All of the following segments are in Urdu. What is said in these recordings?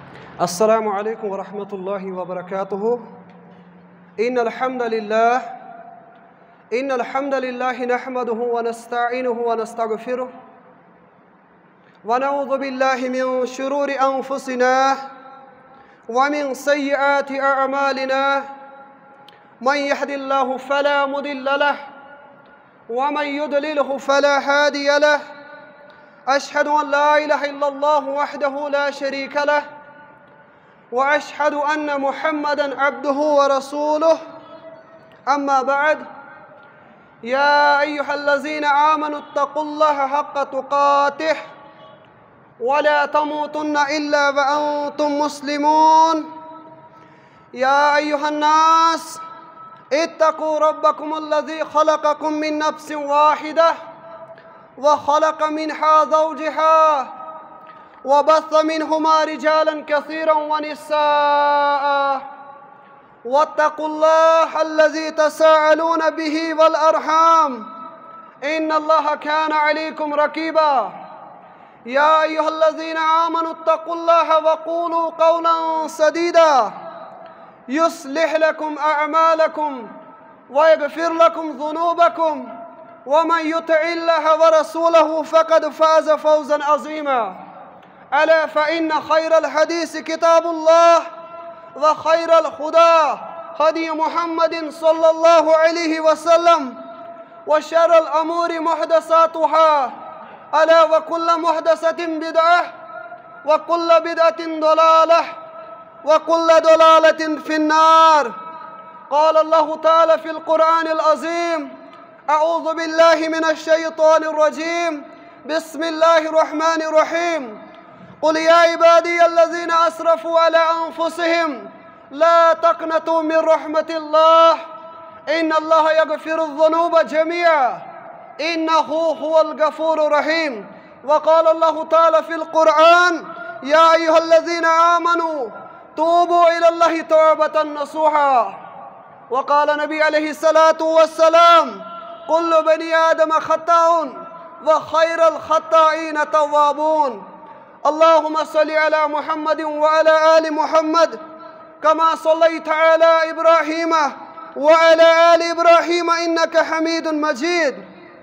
السلام عليكم ورحمة الله وبركاته. إن الحمد لله نحمده ونستعينه ونستغفره ونعوذ بالله من شرور أنفسنا ومن سيئات أعمالنا. من يهد الله فلا مضل له ومن يضلله فلا هادي له. أشهد أن لا إله إلا الله وحده لا شريك له وأشهد أن محمدًا عبده ورسوله. أما بعد، يا أيها الذين آمنوا اتقوا الله حق تقاته ولا تموتن إلا وأنتم مسلمون. يا أيها الناس اتقوا ربكم الذي خلقكم من نفس واحدة وخلق منها زوجها وبث منهما رجالا كثيرا ونساء. واتقوا الله الذي تساءلون به والأرحام إن الله كان عليكم رقيبا. يا أيها الذين آمنوا اتقوا الله وقولوا قولا سديدا يصلح لكم أعمالكم ويغفر لكم ذنوبكم ومن يطع الله ورسوله فقد فاز فوزا عظيما. ألا فإن خير الحديث كتاب الله وخير الهدى هدي محمد صلى الله عليه وسلم وشر الأمور محدثاتها. ألا وكل محدثة بدعة وكل بدعة ضلالة وكل ضلالة في النار. قال الله تعالى في القرآن العظيم: أعوذ بالله من الشيطان الرجيم. بسم الله الرحمن الرحيم. قل يا عبادي الذين أسرفوا على أنفسهم لا تقنطوا من رحمة الله إن الله يغفر الذنوب جميعا إنه هو الغفور الرحيم. وقال الله تعالى في القرآن: يا أيها الذين آمنوا توبوا إلى الله توبة نصوحا. وقال النبي عليه الصلاة والسلام: كل بني آدم خطاء وخير الخطائين توابون. اللهم صل على محمد وعلى آل محمد كما صليت على إبراهيم وعلى آل إبراهيم إنك حميد مجيد.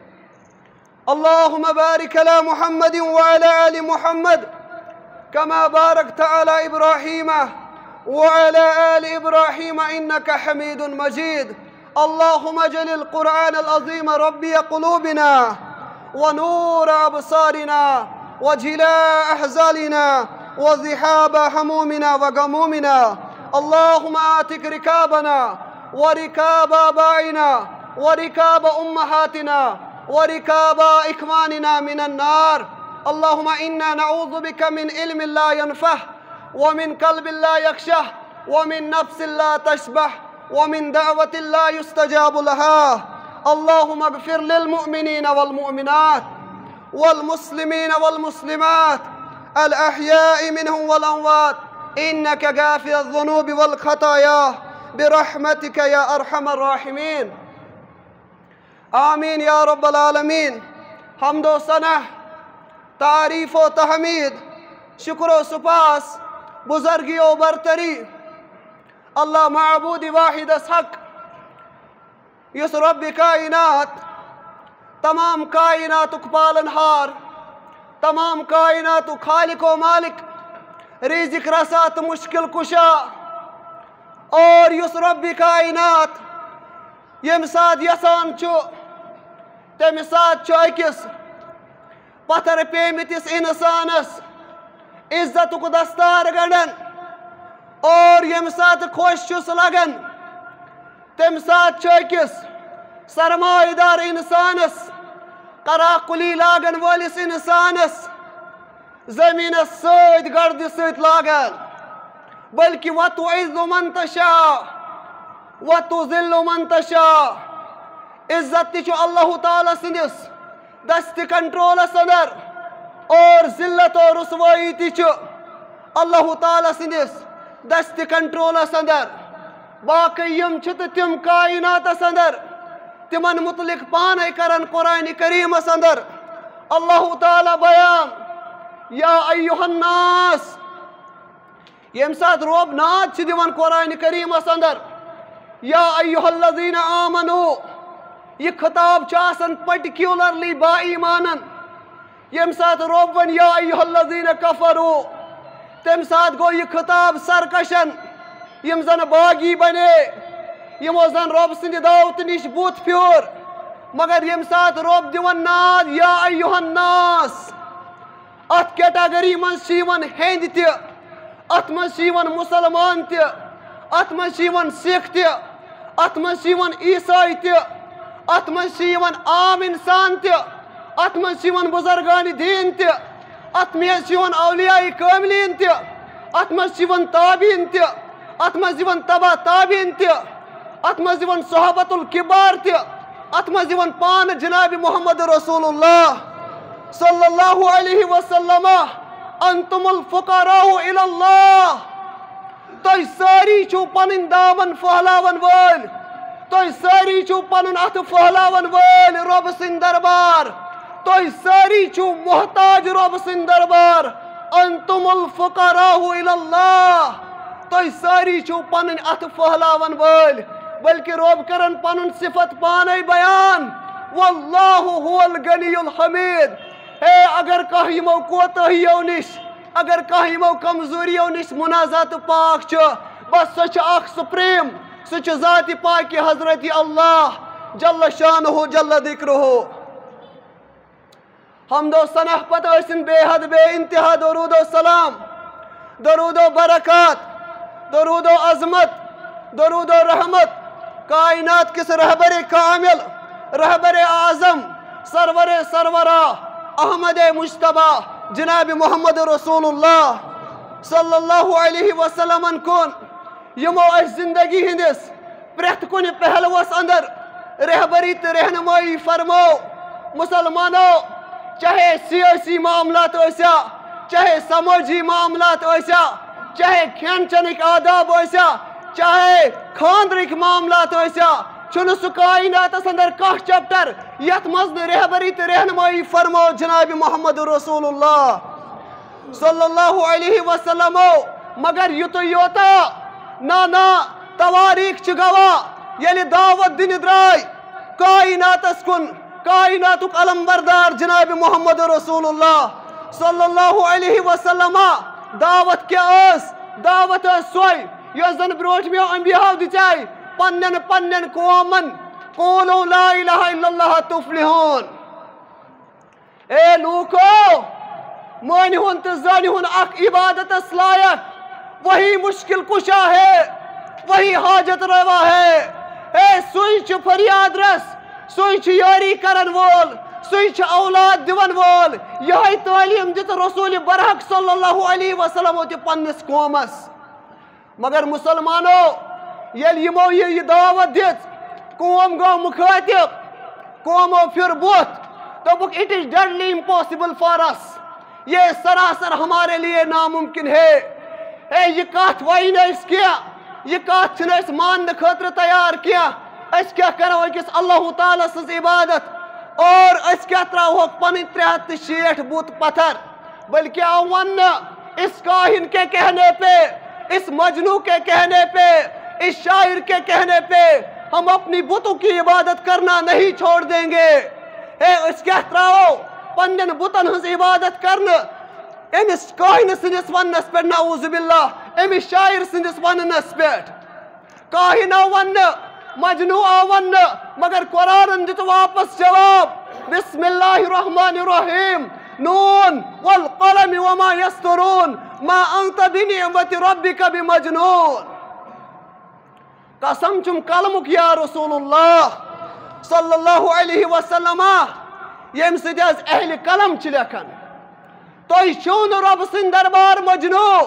اللهم بارك على محمد وعلى آل محمد كما باركت على إبراهيم وعلى آل إبراهيم إنك حميد مجيد. اللهم اجعل القرآن العظيم ربي قلوبنا ونور أبصارنا وجلاء أحزاننا وذهاب همومنا وغمومنا. اللهم آتك ركابنا وركاب آبائنا وركاب أمهاتنا وركاب إخواننا من النار. اللهم إنا نعوذ بك من علم لا ينفع ومن قلب لا يخشع ومن نفس لا تشبع ومن دعوة لا يستجاب لها. اللهم اغفر للمؤمنين والمؤمنات والمسلمين والمسلمات الأحياء منهم والأموات إنك غافر الذنوب والخطايا برحمتك يا أرحم الراحمين. آمين يا رب العالمين. حمد و ثنا، تعریف و تحمید، شکر و سپاس، بزرگی و برتری اللہ معبود واحد حق یس رب کائنات تمام کائنات پالنہار، تمام کائنات خالق و مالک، رزق رسات مشکل کشا، اور یس رب کائنات یم سات یسان چھو تم سات چھو اکس پتھر پیمتس انسانس عزت کو دستار گڑن، اور یم سات خوش چھس لگن تم سات چھو اکس سرمایہ دار انسانس، قراقلی لاگن والس انسانس زمینس سید گرد سید لاگن، بلکہ وَتُعِزُّ مَن تَشَاءُ وَتُذِلُّ مَن تَشَاءُ. عزت تہ چھُ اللہ تعالیٰ سندس دست کنٹرولس اندر، اور ذلت و رسوائی تہ چھُ اللہ تعالیٰ سندس دست کنٹرولس اندر. باقی یم چھِ تہٕ تم کائناتس اندر تمن متعلق پانے کرن قرآن کریم اندر اللہ تعالیٰ بیان: یا ایہا الناس یم سات روب ناد دیوان قرآن کریمس اندر یا ایہا الذین آمنو یہ خطاب چاسن پرٹیکیولرلی با ایمانن یم سات روب ون یا ایہا الذین کفرو تم سات گو یہ خطاب سرکشن یم زن باغی بنے یمو زن رب سند دعوت نش بوت پیور مگر یم سات رب دیوان ناد یا ایہا الناس ات کیٹاگری من شیون ہند تی ات من شیون مسلمان تی ات من شیون سکھ تی ات من شیون عیسائی تی ات من شیون عام انسان تی ات من شیون بزرگان دین تی ات من شیون اولیاء کاملین تی ات من شیون تابعین تی ات من شیون تبع تابعین تی ات من شیون صحابت الکبار تی ات من شیون پان جناب محمد رسول اللہ صلی اللہ علیہ وسلم انتم الفقراء الى اللہ تُہۍ ساری چھو پنن دامن پھہلاون وٲلۍ تُہۍ ساری چھو پنن اتھ پھہلاون وٲلۍ رۄب سٕنٛدۍ دربار تُہۍ ساری چھو محتاج رۄب سٕنٛدۍ دربار انتم الفقراء الى اللہ تُہۍ ساری چھو پنن اتھ پھہلاون وٲلۍ بلکہ رۄب کرن پنن صفت پانے بیان واللہ هو الغنی الحمید اے اگر کانٛہہ یمو کوتاہیو نش اگر کانٛہہ یمو کمزوریو نش منازعت پاک چھُ بس سۄ چھِ اکھ سپریم سُہ چھُ ذات پاک حضرت اللہ جل شانہ جل ذکرہ حمد و ثنا پتہ ٲسِن بے حد بے انتہا درود و سلام درود و برکات درود و عظمت درود و رحمت کائنات کس رہبر کامل رہبر اعظم سرور سرورا احمد مجتبہ جناب محمد رسول اللہ صلی اللہ علیہ وسلم کن یمو اس زندگی ہندس پریت کن پہلوس اندر رہبری تو رہنمائی فرمو مسلمانو چاہے سیاسی معاملات ایسا چاہے سماجی معاملات ایسا چاہے کھین چنک آداب ایسا چاہے خاندرک معاملات ایسا چھن سہ کائنات اندر کانٛہہ چیپٹر یت مز رہبری تو رہنمائی فرمو جناب محمد رسول اللہ صلی اللہ علیہ وسلم مگر یت یوتا نا تواریخ چھ گواہ ییٚلہِ دعوت دن درائے کائناتس کن کائناتک علم بردار جناب محمد رسول اللہ صلی اللہ علیہ وسلم دعوت کیا دعوت سوئی یس زن بروٹ میں انبیاء دچائی پنن قومن قولوا لا الہ الا اللہ تفلحون اے لوکو مانی ہون تو زانی ہون اک عبادت لائق وہی مشکل کشا ہے وہی حاجت روا ہے اے سوئی چھ فریاد رس سوئی چھ یاری کرن وول سوئی چھ اولاد دیون وول یہی تعلیم دت رسول برحق صلی اللہ علیہ وسلم تی پنس قومس مگر مسلمانو یل یمو یہ دعوت دت قوم گو مخاطب قومو پھر بوت دوپک it is deadly impossible for us یہ سراسر ہمارے لیے ناممکن ہے اے یہ کات وائی نہ اس کیا یہ کات چھنے اس مان خاطر تیار کیا اس کیا کرو اکس اللہ تعالیٰ سز عبادت اور اس کیا تراؤ پن 360 بت پتھر بلکہ آون اس کاہن کے کہنے پہ اس مجنو کے کہنے پہ اس شاعر کے کہنے پہ ہم اپنی بتوں کی عبادت کرنا نہیں چھوڑ دیں گے اے اس کیا تراؤ پنن بتن ہز عبادت کرنا امس کاہن سندس ونس پہ نعوذ باللہ امس شاعر سندس ونس پہ کاہن ون مجنو ون مگر قرآن دت واپس جواب بسم اللہ الرحمن الرحیم نون والقلم وما یسطرون ما انت بنعمت ربک بمجنون قسم چم قلمک یا رسول اللہ صلی اللہ علیہ وسلم یم سید از اہل قلم چھ لکھن تُہۍ چھِو نہٕ رۄب سٕنٛدۍ دربار مجنوٗ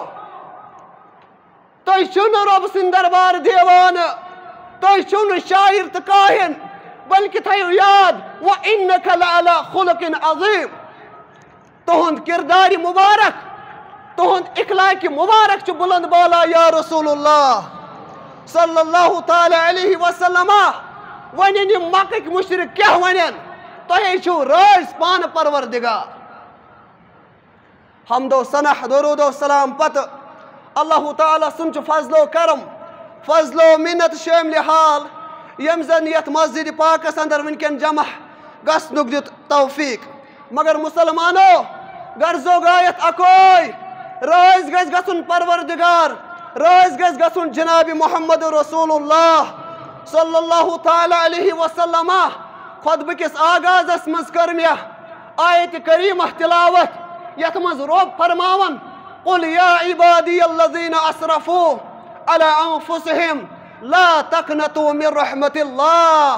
تُہۍ چھِو نہٕ رۄب سٕنٛدۍ دربار دیوانہٕ تُہۍ چھِو نہٕ شاعر تہٕ کاہن بلکہ تھٲیِو یاد وَإِنَّكَ لَعَلَىٰ خُلُقٍ عَظِيمٍ تُہُنٛد کردار مبارک تُہُنٛد اخلاق مبارک چھُ بلند بالا یا رسول اللہ صلی اللہ تعالیٰ علیہ وسلم ونن یِم مکٕکۍ مُشرِک کیٛاہ ونن تُہی چھِو رٲژ پانہٕ پروردگار حمد و ثنا درود و سلام پتہ اللہ تعالیٰ سن فضل و کرم فضل و منت شامل حال یم زن یت مسجد پاکس اندر ونکن جمع گسنک دیت توفیق مگر مسلمانو غرض و غایت اکوئی رائز گژھِ گژھُن پروردگار رائز گژھِ گژھُن جناب محمد رسول اللہ صلی اللہ تعالیٰ علیہ وسلم خطبہ کس آغازس مز کر مے آیت کریمہ تلاوت یت مز رب فرماون قل یا عبادی الذین اسرفوا علی انفسہم لا تقنطوا من رحمت اللہ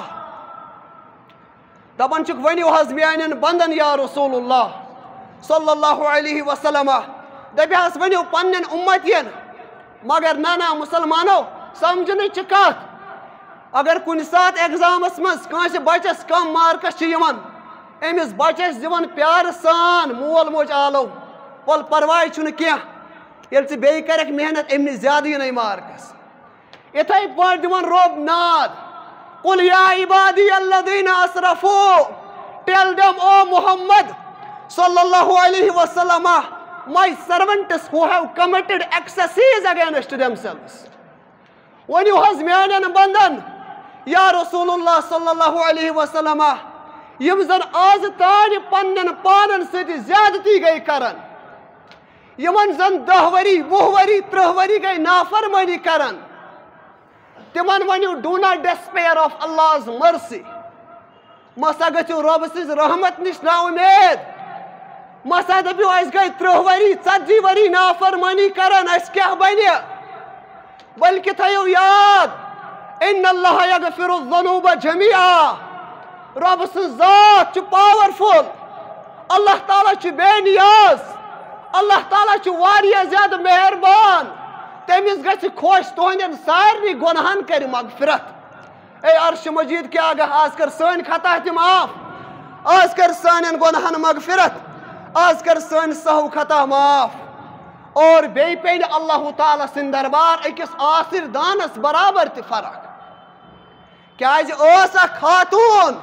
دپان چھک ونیو حظ میانین بندن یا رسول اللہ صلی اللہ علیہ وسلم دپی حظ ونیو پنن امتین مگر نا مسلمانو سمجھنے چھ کت اگر کن سات ایگزامس مز کانس بچس کم مارکس چھ یوان امس بچس دیون پیار سان مول موج آلو ول پرواہ چھن کینہ یل ژٕ بیٚیہِ کرکھ محنت امہِ نش زیادٕ یِنٕے مارکس یِتھَے پٲٹھۍ دِوان رۄب ناد قل یا عبادی الذین اسرفوا tell them O Muhammad sallallahu alaihi wasallam my servants who have committed excesses against themselves ونیو حظ میانین بندن یا رسول اللہ صلی اللہ علیہ وسلم یم زن آز تانہِ پنن پانن سۭتۍ زیادتی گئی کرن یمن زن 10 ؤری 20 ؤری 30 ؤری گئی نافرمانی کرن تمن ونیو do not despair of Allah's mercy مسا گژھِو رۄب سٕنٛز رحمت نش نا امید مسا دپیو اس گئی 30 ؤری 40 ؤری نافرمانی کرن اس کیا بنہِ بلکہ تھایو یاد ان اللہ یغفر الذنوب جميعا رب سٕنٛز ذات چھُ پاورفل اللہ تعالیٰ چھُ بے نیاز اللہ تعالیٰ چھُ واریاہ زیادٕ مہربان تٔمِس گژھِ خۄش تُہنٛدٮ۪ن سارنٕے گۄنہن کرِ مغفرت اے عرش مجید کیا آگاہ آز کر سٲنۍ خطا تہِ معاف آز کر سانٮ۪ن گۄنہن مغفرت آز کر سٲنۍ سہو خطا معاف اور بیٚیہِ پیٚیہِ نہٕ اللہ تعالیٰ سٕنٛدِ دربار أکِس آسِر دانس برابر تہِ فرق کیازِ ٲس اکھ خاتوٗن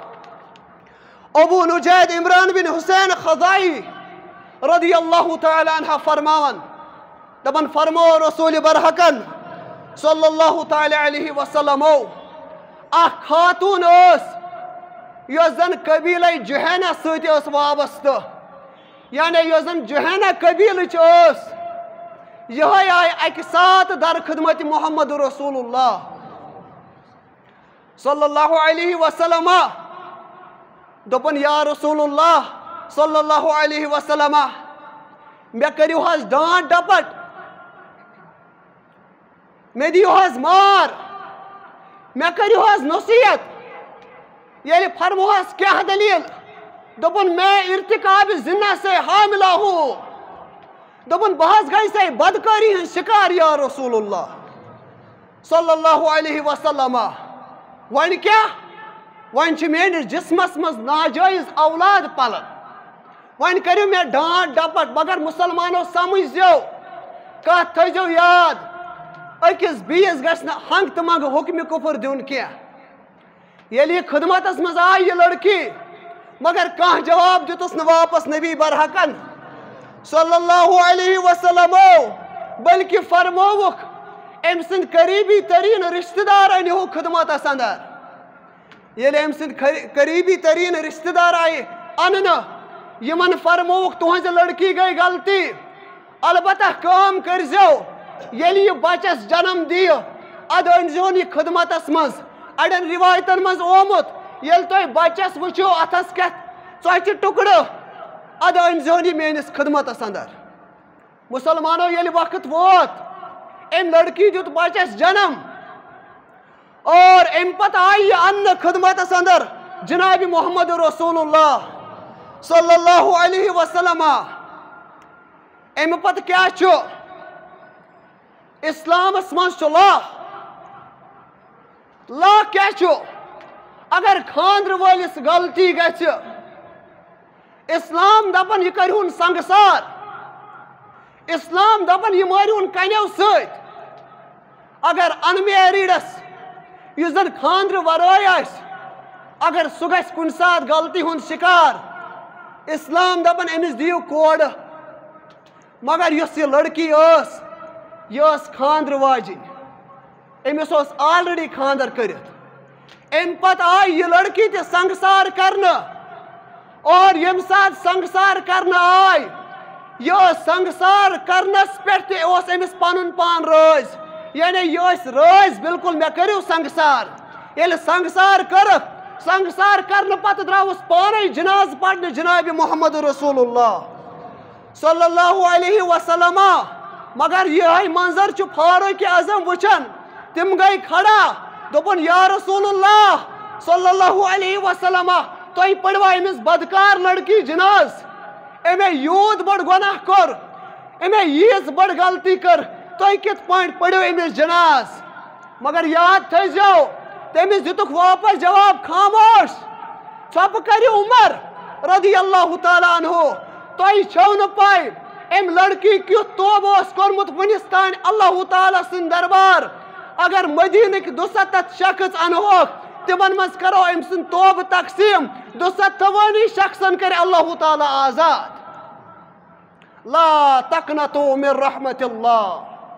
ابو نجید عمران بن حسین خزائی رضی اللہ تعالیٰ عنہ فرماون دپان فرمو رسول برحقن صلی اللہ تعالیٰ علیہ وسلم اکھ خاتون ٲس یۄس زن قبیلے جُہینہ سۭتۍ ٲس وابستہٕ یعنی یۄس زن جُہینہ قبیلٕچ ٲس یِہوٚے آیہِ اکہِ ساتہٕ در خدمت محمد رسول اللہ صلی اللہ علیہ وسلم دوٚپُن یا رسول اللہ صلی اللہ علیہ وسلم مےٚ کٔرِو حظ ڈانٹ ڈپٹ مےٚ دِیِو حظ مار مےٚ کٔرِو حظ نصیحت ییٚلہِ فرموہس کیٛاہ دٔلیٖل دوٚپُن میں ارتکاب زِنا سے حاملہ ہوں دوٚپُن بہٕ حظ گٔیسے بدکٲری ہٕنٛز شکار یا رسول اللہ صلی اللہ علیہ وسلم وۄنۍ کیٛاہ وۄنۍ چھِ میٲنِس جسمس منٛز ناجٲیز اولاد پلن وۄنۍ کٔرِو مےٚ ڈانٹ ڈپٹ مگر مسلمانو سمجھزیو کتھ تھٲیزیو یاد أکِس بیٚیِس گژھِ نہٕ ہنٛگہٕ تہٕ منٛگہٕ حُکمہِ کُفر دیُن کینٛہہ ییٚلہِ یہِ خدمتس منٛز آیہِ یہِ لڑکی مگر کانٛہہ جواب دیُتُس نہٕ واپس نبی برحقن صلی اللہ علیہ وسلم بلکہ فرمووُکھ أمۍ سٕنٛدۍ قریبی تریٖن رشتہٕ دار أنۍہوٗکھ خدمتس اندر ییٚلہِ أمۍ سٕنٛدۍ قریبی تریٖن رشتہٕ دار آیہِ اننہٕ یمن فرمووُکھ تُہنٛزِ لڑکی گٔے غلطی البتہ کٲم کٔرزیو ییٚلہِ یہِ بچس جنم دِیہِ ادٕ أنۍزِہون یہِ خدمتس منٛز اڑٮ۪ن رِوایتن منٛز آمُت ییٚلہِ تُہۍ بچس وٕچھِو اتھس کٮ۪تھ ژۄچہِ ٹُکڑٕ ادٕ أنۍزِہون یہِ میٲنِس خدمتس اندر مسلمانو ییٚلہِ وقت ووت أمۍ لڑکی دیُت بچس جنم اور أمۍ پتہٕ آیہِ یہِ اننہٕ خدمتس اندر جناب محمد رسول اللہ صلی اللہ علیہ وسلم امہِ پتہٕ کیٛاہ چھُ اسلامس منٛز چھُ لا کیٛاہ چھُ اگر خاندرٕ وٲلِس غلطی گژھِ اسلام دپان یہِ کٔرۍہوٗن سنگسار اسلام دپان یہِ مٲرۍہوٗن کنیو سۭتۍ اگر ان میریڈس یُس زن خاندرٕ ورٲے آسہِ اگر سُہ گژھِ کُنہِ ساتہٕ غلطی ہُنٛد شکار اسلام دپان أمِس دِیِو کورٕ مگر یۄس یہِ لڑکی ٲس یہ خاندر واجن امس آلریڈی خاندر کرت ام پت آئی یہ لڑکی تہ سنگسار کرنا اور یم سات سنگسار کرنا آئی یہ سنگسار کرنس پہ امس پن پان رٲض یعنی یہ رٲض بالکل مے کرو سنگسار یل سنگسار کرک سنگسار کرنے پتہ دراوس پانے جناز پڑھنے جناب محمد رسول اللہ صلی اللہ علیہ وسلم مگر یہ منظر چھ فاروق اعظم وچن تم گئی کھڑا دوپن یا رسول اللہ صلی اللہ علیہ وسلم تھی پڑوا امس بدکار لڑکی جناز امی یوت بڑ گناہ کر امی ییز بڑ غلطی کر تھی کت پٲٹھۍ پڑھو امس جناز مگر یاد تھٲے زیو تمس دتک واپس جواب خاموش ژھۄپہٕ کٔرِو عمر رضی اللہ تعالیٰ عنہ تۄہہِ چھو نہٕ پاے ام لڑکی کیُتھ توبہ اوس کوٚرمُت وُنِس تانۍ اللہ تعالیٰ سُنٛد دربار اگر مدینٕکۍ 270 شخص انہوکھ تمن منٛز کرو أمۍ سُنٛد توبہ تقسیٖم 270 شخصن کرِ اللہ تعالیٰ آزاد لا تقنطوا من رحمت اللہ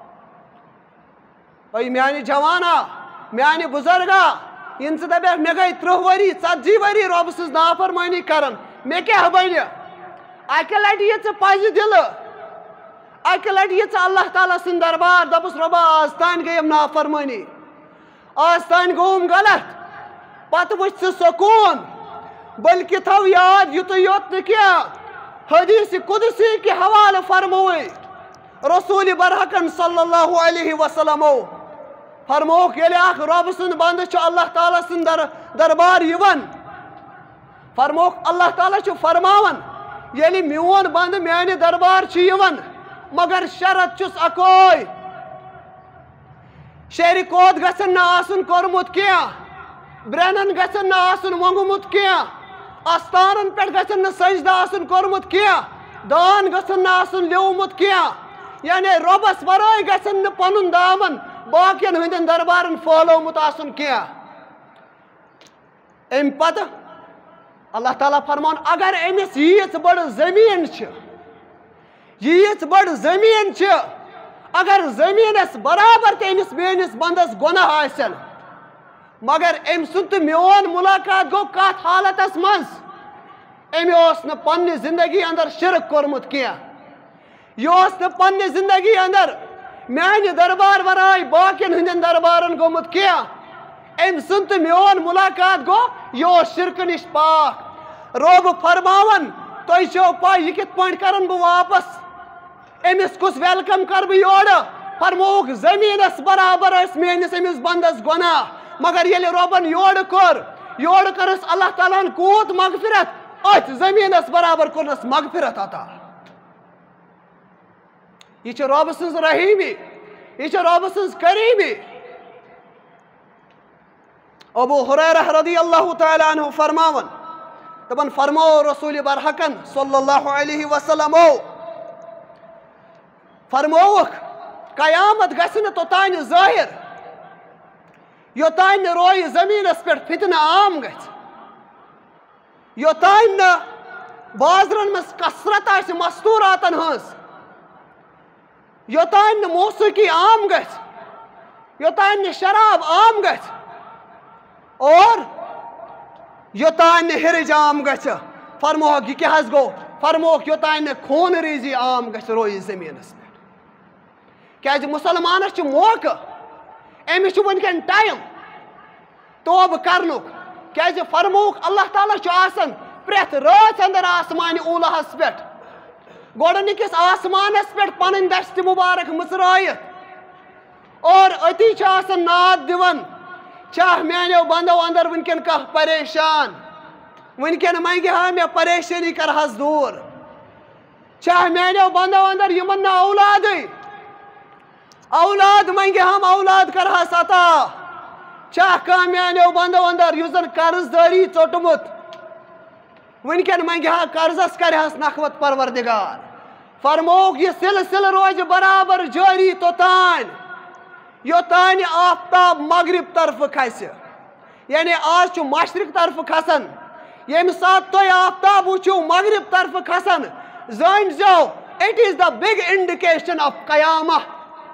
اے میانہِ جوانا میانہِ بزرگا ین ژٕ دپیکھ مےٚ گٔے 30 ؤری 40 ؤری رۄبہٕ سٕنٛز نافرمٲنی کران مےٚ کیٛاہ بنہِ اکہِ لٹہِ یہِ ژٕ پزِ دِلہٕ اکہِ لٹہِ یہِ ژٕ اللہ تعالیٰ سُنٛد دربار دپُس رۄبا آز تانۍ گٔیم نافرمٲنی آز تانۍ گوٚوُم غلط پتہٕ وٕچھ ژٕ سکوٗن بلکہِ تھو یاد یُتُے یوت نہٕ کینٛہہ حدیث قدسی کہ حوالہ فرموے رسول برحقن صلی اللہ علیہ وسلم فرموک ییٚلہِ اکھ رۄبہٕ سُنٛد بنٛدٕ چھُ اللہ تعالیٰ سُنٛد دربار یِوان فرموک اللہ تعالیٰ چھُ فرماوان ییٚلہِ میون بنٛدٕ میانہِ دربار چھُ یِوان مگر شرط چھُس اکوے شیرِ کود گژھن نہٕ آسُن کوٚرمُت کینٛہہ برٛینن گژھن نہٕ آسُن ووٚنگمُت کینٛہہ استانن پٮ۪ٹھ گژھن نہٕ سجدٕ آسُن کوٚرمُت کینٛہہ دان گژھن نہٕ آسُن لیومُت کینٛہہ یعنی رۄبس ورٲے گژھن نہٕ پنُن دامن باقین ہندین دربارن پھٲلومُت آسُن کینٛہہ امہِ پتہٕ اللہ تعالیٰ فرمان اگر أمِس ییٖژ بٔڑ زٔمیٖن چھِ ییٖژ بٔڑ زٔمیٖن چھِ اگر زٔمیٖنس برابر تہِ أمِس میٲنِس بنٛدس گۄناہ آسن مگر أمۍ سُنٛد تہٕ میون مُلاقات گوٚو کتھ حالتس منٛز أمۍ اوس نہٕ پننہِ زندگی اندر شرک کوٚرمُت کینٛہہ یہِ اوس نہٕ پننہِ زندگی اندر میانہِ دربار ورٲے باقین ہندین دربارن گوٚمُت کینٛہہ أمۍ سُنٛد تہٕ میون مُلاقات گوٚو یہِ اوس شرکہٕ نِش پاک رۄب فرماوان تۄہہِ چھو پاے یہِ کِتھ پٲٹھۍ کرن بہٕ واپس أمِس کُس ویلکم کرٕ بہٕ یورٕ فرمووُکھ زٔمیٖنس برابر ٲسۍ میٲنِس أمِس بنٛدس گۄناہ مگر ییٚلہِ رۄبن یورٕ کوٚر یورٕ کٔرٕس اللہ تعالیٰ ہن کوٗت مغفرت أتھۍ زٔمیٖنس برابر کوٚرنس مغفرت عطا یہ چھِ رۄبہٕ سٕنٛز رحیٖمی یہ چھِ رۄبہٕ سٕنٛز قریٖبی ابو ہریرہ رضی اللہ تعالیٰ عنہ فرماون دپان فرمو رسول برحقن صلی اللہ علیہ وسلم فرمووُکھ قیامت گژھِ نہٕ توٚتانۍ ظٲہِر یوٚتانۍ نہٕ رویہِ زٔمیٖنس پٮ۪ٹھ فتنہٕ عام گژھِ یوٚتانۍ نہٕ بازرن منٛز کثرت آسہِ مستوٗراتن ہٕنٛز یوٚتانۍ نہٕ موسیٖقی عام گژھِ یوٚتانۍ نہٕ شراب عام گژھِ اور یوٚتانۍ نہٕ ہِرٕج عام گژھِ فرمووُکھ یہِ کیٛاہ حظ گوٚو فرمووُکھ یوٚتانۍ نہٕ خوٗن ریٖزی عام گژھِ رویہِ زٔمیٖنس پٮ۪ٹھ کیٛازِ مُسلمانس چھُ موقعہٕ أمِس چھُ وٕنکٮ۪ن ٹایم توبہٕ کرنُک کیٛازِ فرمووُکھ اللہ تعالیٰ چھُ آسان پرٛٮ۪تھ رٲژ انٛدر آسمانہِ اوٗلاہس پٮ۪ٹھ گۄڈٕنِکِس آسمانس پٮ۪ٹھ پنٕنۍ دستہِ مُبارک مٕژرٲیِتھ اور أتی چھُ آسان ناد دِوان چھا میانیو بنٛدو انٛدر وٕنکٮ۪ن کانٛہہ پریشان وٕنکٮ۪ن منٛگہِ ہا مےٚ پریشٲنی کرہس دوٗر چھا میانیو بنٛدو انٛدر یِمن نہٕ اولادٕے اولاد منٛگہِ ہم اولاد کرہس عطا چھا کانٛہہ میانیو بنٛدو انٛدر یُس زن قرض دٲری ژوٚٹمُت وٕنکٮ۪ن منٛگہِ ہا قرضس کرہس نخوت پروردگار فرمووُکھ یہِ سلسلہٕ روزِ برابر جٲری توٚتانۍ یوٚتانۍ آفتاب مغرب طرفہٕ کھسہِ یعنی آز چھُ مشرق طرفہٕ کھسان ییٚمہِ ساتہٕ تُہۍ آفتاب وٕچھِو مغرب طرفہٕ کھسان زٲنۍ زیو it is the big indication of قیامہ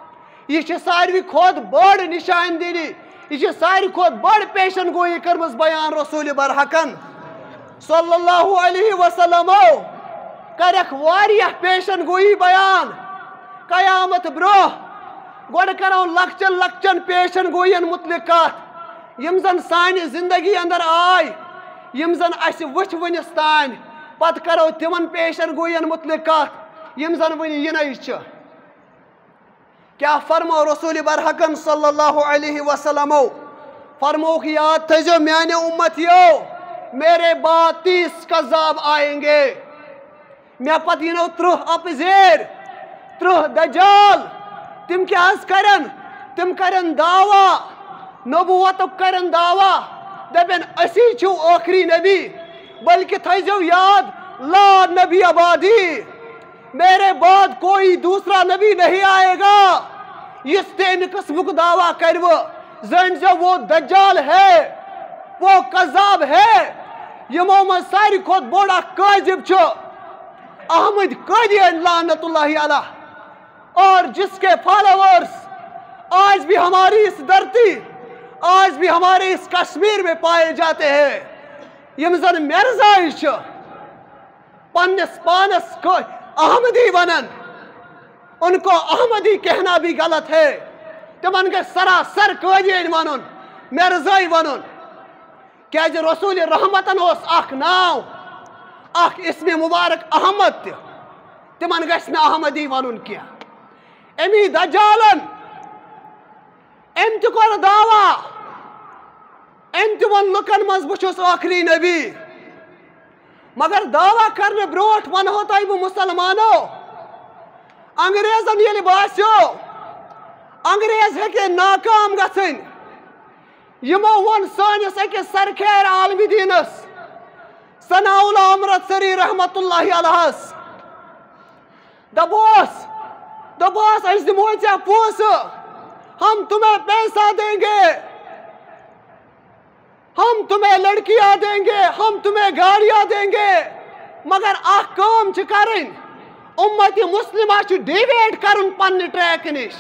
یہ ساروی کھوت بڑ نشاندہی، یہ ساروی کھوت بڑ پیشن گوئی کرمز بیان رسول برحقن صلی اللہ علیہ وسلم کرک واریہ پیشن گوئی بیان قیامت برو گوڑ کرو لکچن لکچن پیشن گوئین متعلق کات یم زن سانی زندگی اندر آئی یم زن اس وچھ ونستان پت کرو تمن پیشن گوئین متعلق کات یم زن ونی ینائی چھ کیا فرمو رسول برحقن صلی اللہ علیہ وسلم فرمو کہ یاد تھجو میانے امتیو میرے بعد 30 کذاب آئیں گے میں پتہ ینو 30 اپزیر 30 دجال تم کیا کرن تم کرن دعویٰ نبوتک کرن دعویٰ دبن اسی چھو آخری نبی بلکہ تھیجو یاد لا نبی آبادی میرے بعد کوئی دوسرا نبی نہیں آئے گا اس تین قسم کو دعویٰ کرو زن جو وہ دجال ہے وہ قذاب ہے یہ محمد ساری خود بوڑا قاذب چھو احمد قادیانی لعنت اللہ علیہ اور جس کے فالوورز آج بھی ہماری اس دھرتی آج بھی ہمارے اس کشمیر میں پائے جاتے ہیں یم زن مرزائی چھو پنس پانس کو احمدی ونن ان کو احمدی کہنا بھی غلط ہے تمن کے سراسر قادیانی ونن مرزائی ونن کیا جو رسول رحمتن اس اخ ناو اخ اسم مبارک احمد تمن گھس نہ احمدی ونن کیا امی دجالن ام تہ کور دعویٰ ام تہ ون لکن مز بچھس آخری نبی مگر دعویٰ کرنے بروٹ ونہو تہ بہ مسلمانو انگریزن یلی باسیو انگریز ہیکے ناکام گژھن یمو ون سانس اکس سرخیر عالمی دینس ثناء اللہ امرتسری رحمت اللہ علیہس دبوس اس دمو ژےٚ پونسہٕ ہم تمہیں پیسہ دیں گے ہم تمہیں لڑکیاں دیں گے ہم تمہیں گاڑیاں دیں گے مگر اخ کام چھ کرن امت مسلمہ چھ ڈیویٹ کرن پنہ ٹریک نش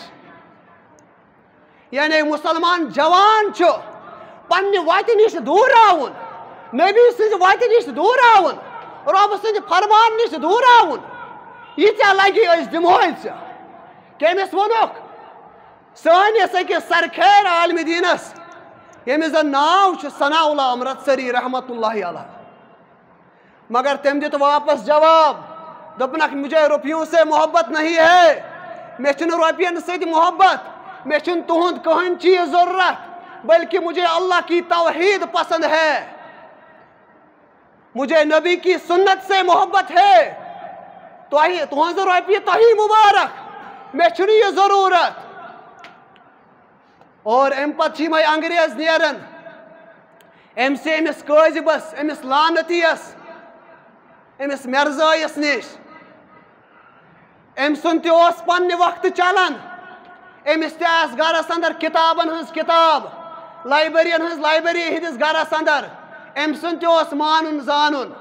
یعنی مسلمان جوان چھ پنہ وتہ نش دور آون نبی سٕنٛزِ وتہ نش دور آون رب سٕنٛدِ فرمان نش دور آون یہ ژےٚ لگی أسۍ دمہوے ژےٚ کٔمِس ووٚنُکھ سانس أکِس سرخیر عالمی دینس ییٚمِس زن ناو چھُ ثناء اللہ امرتسری رحمت اللہ علیہ مگر تم دت واپس جواب دپنک مجھے روپیوں سے محبت نہیں ہے میں چھن روپین سۭتۍ محبت میں چھن تہند کہن چیز ضرورت بلکہ مجھے اللہ کی توحید پسند ہے مجھے نبی کی سنت سے محبت ہے تہنز روپیہ تہی مبارک میں چھن یہ ضرورت اور ام پتہ چھ یمے انگریز نیرن ام سے امس قاذبس امس لعنتیس امس مرزائیس نش ام سن تہ اوس پنہ وقت چلان امس تہ آس گرس اندر کتابن ہنز کتاب لائبریرین ہنز لائبریری ہندس گرس اندر ام سن تہ اوس مانن زانن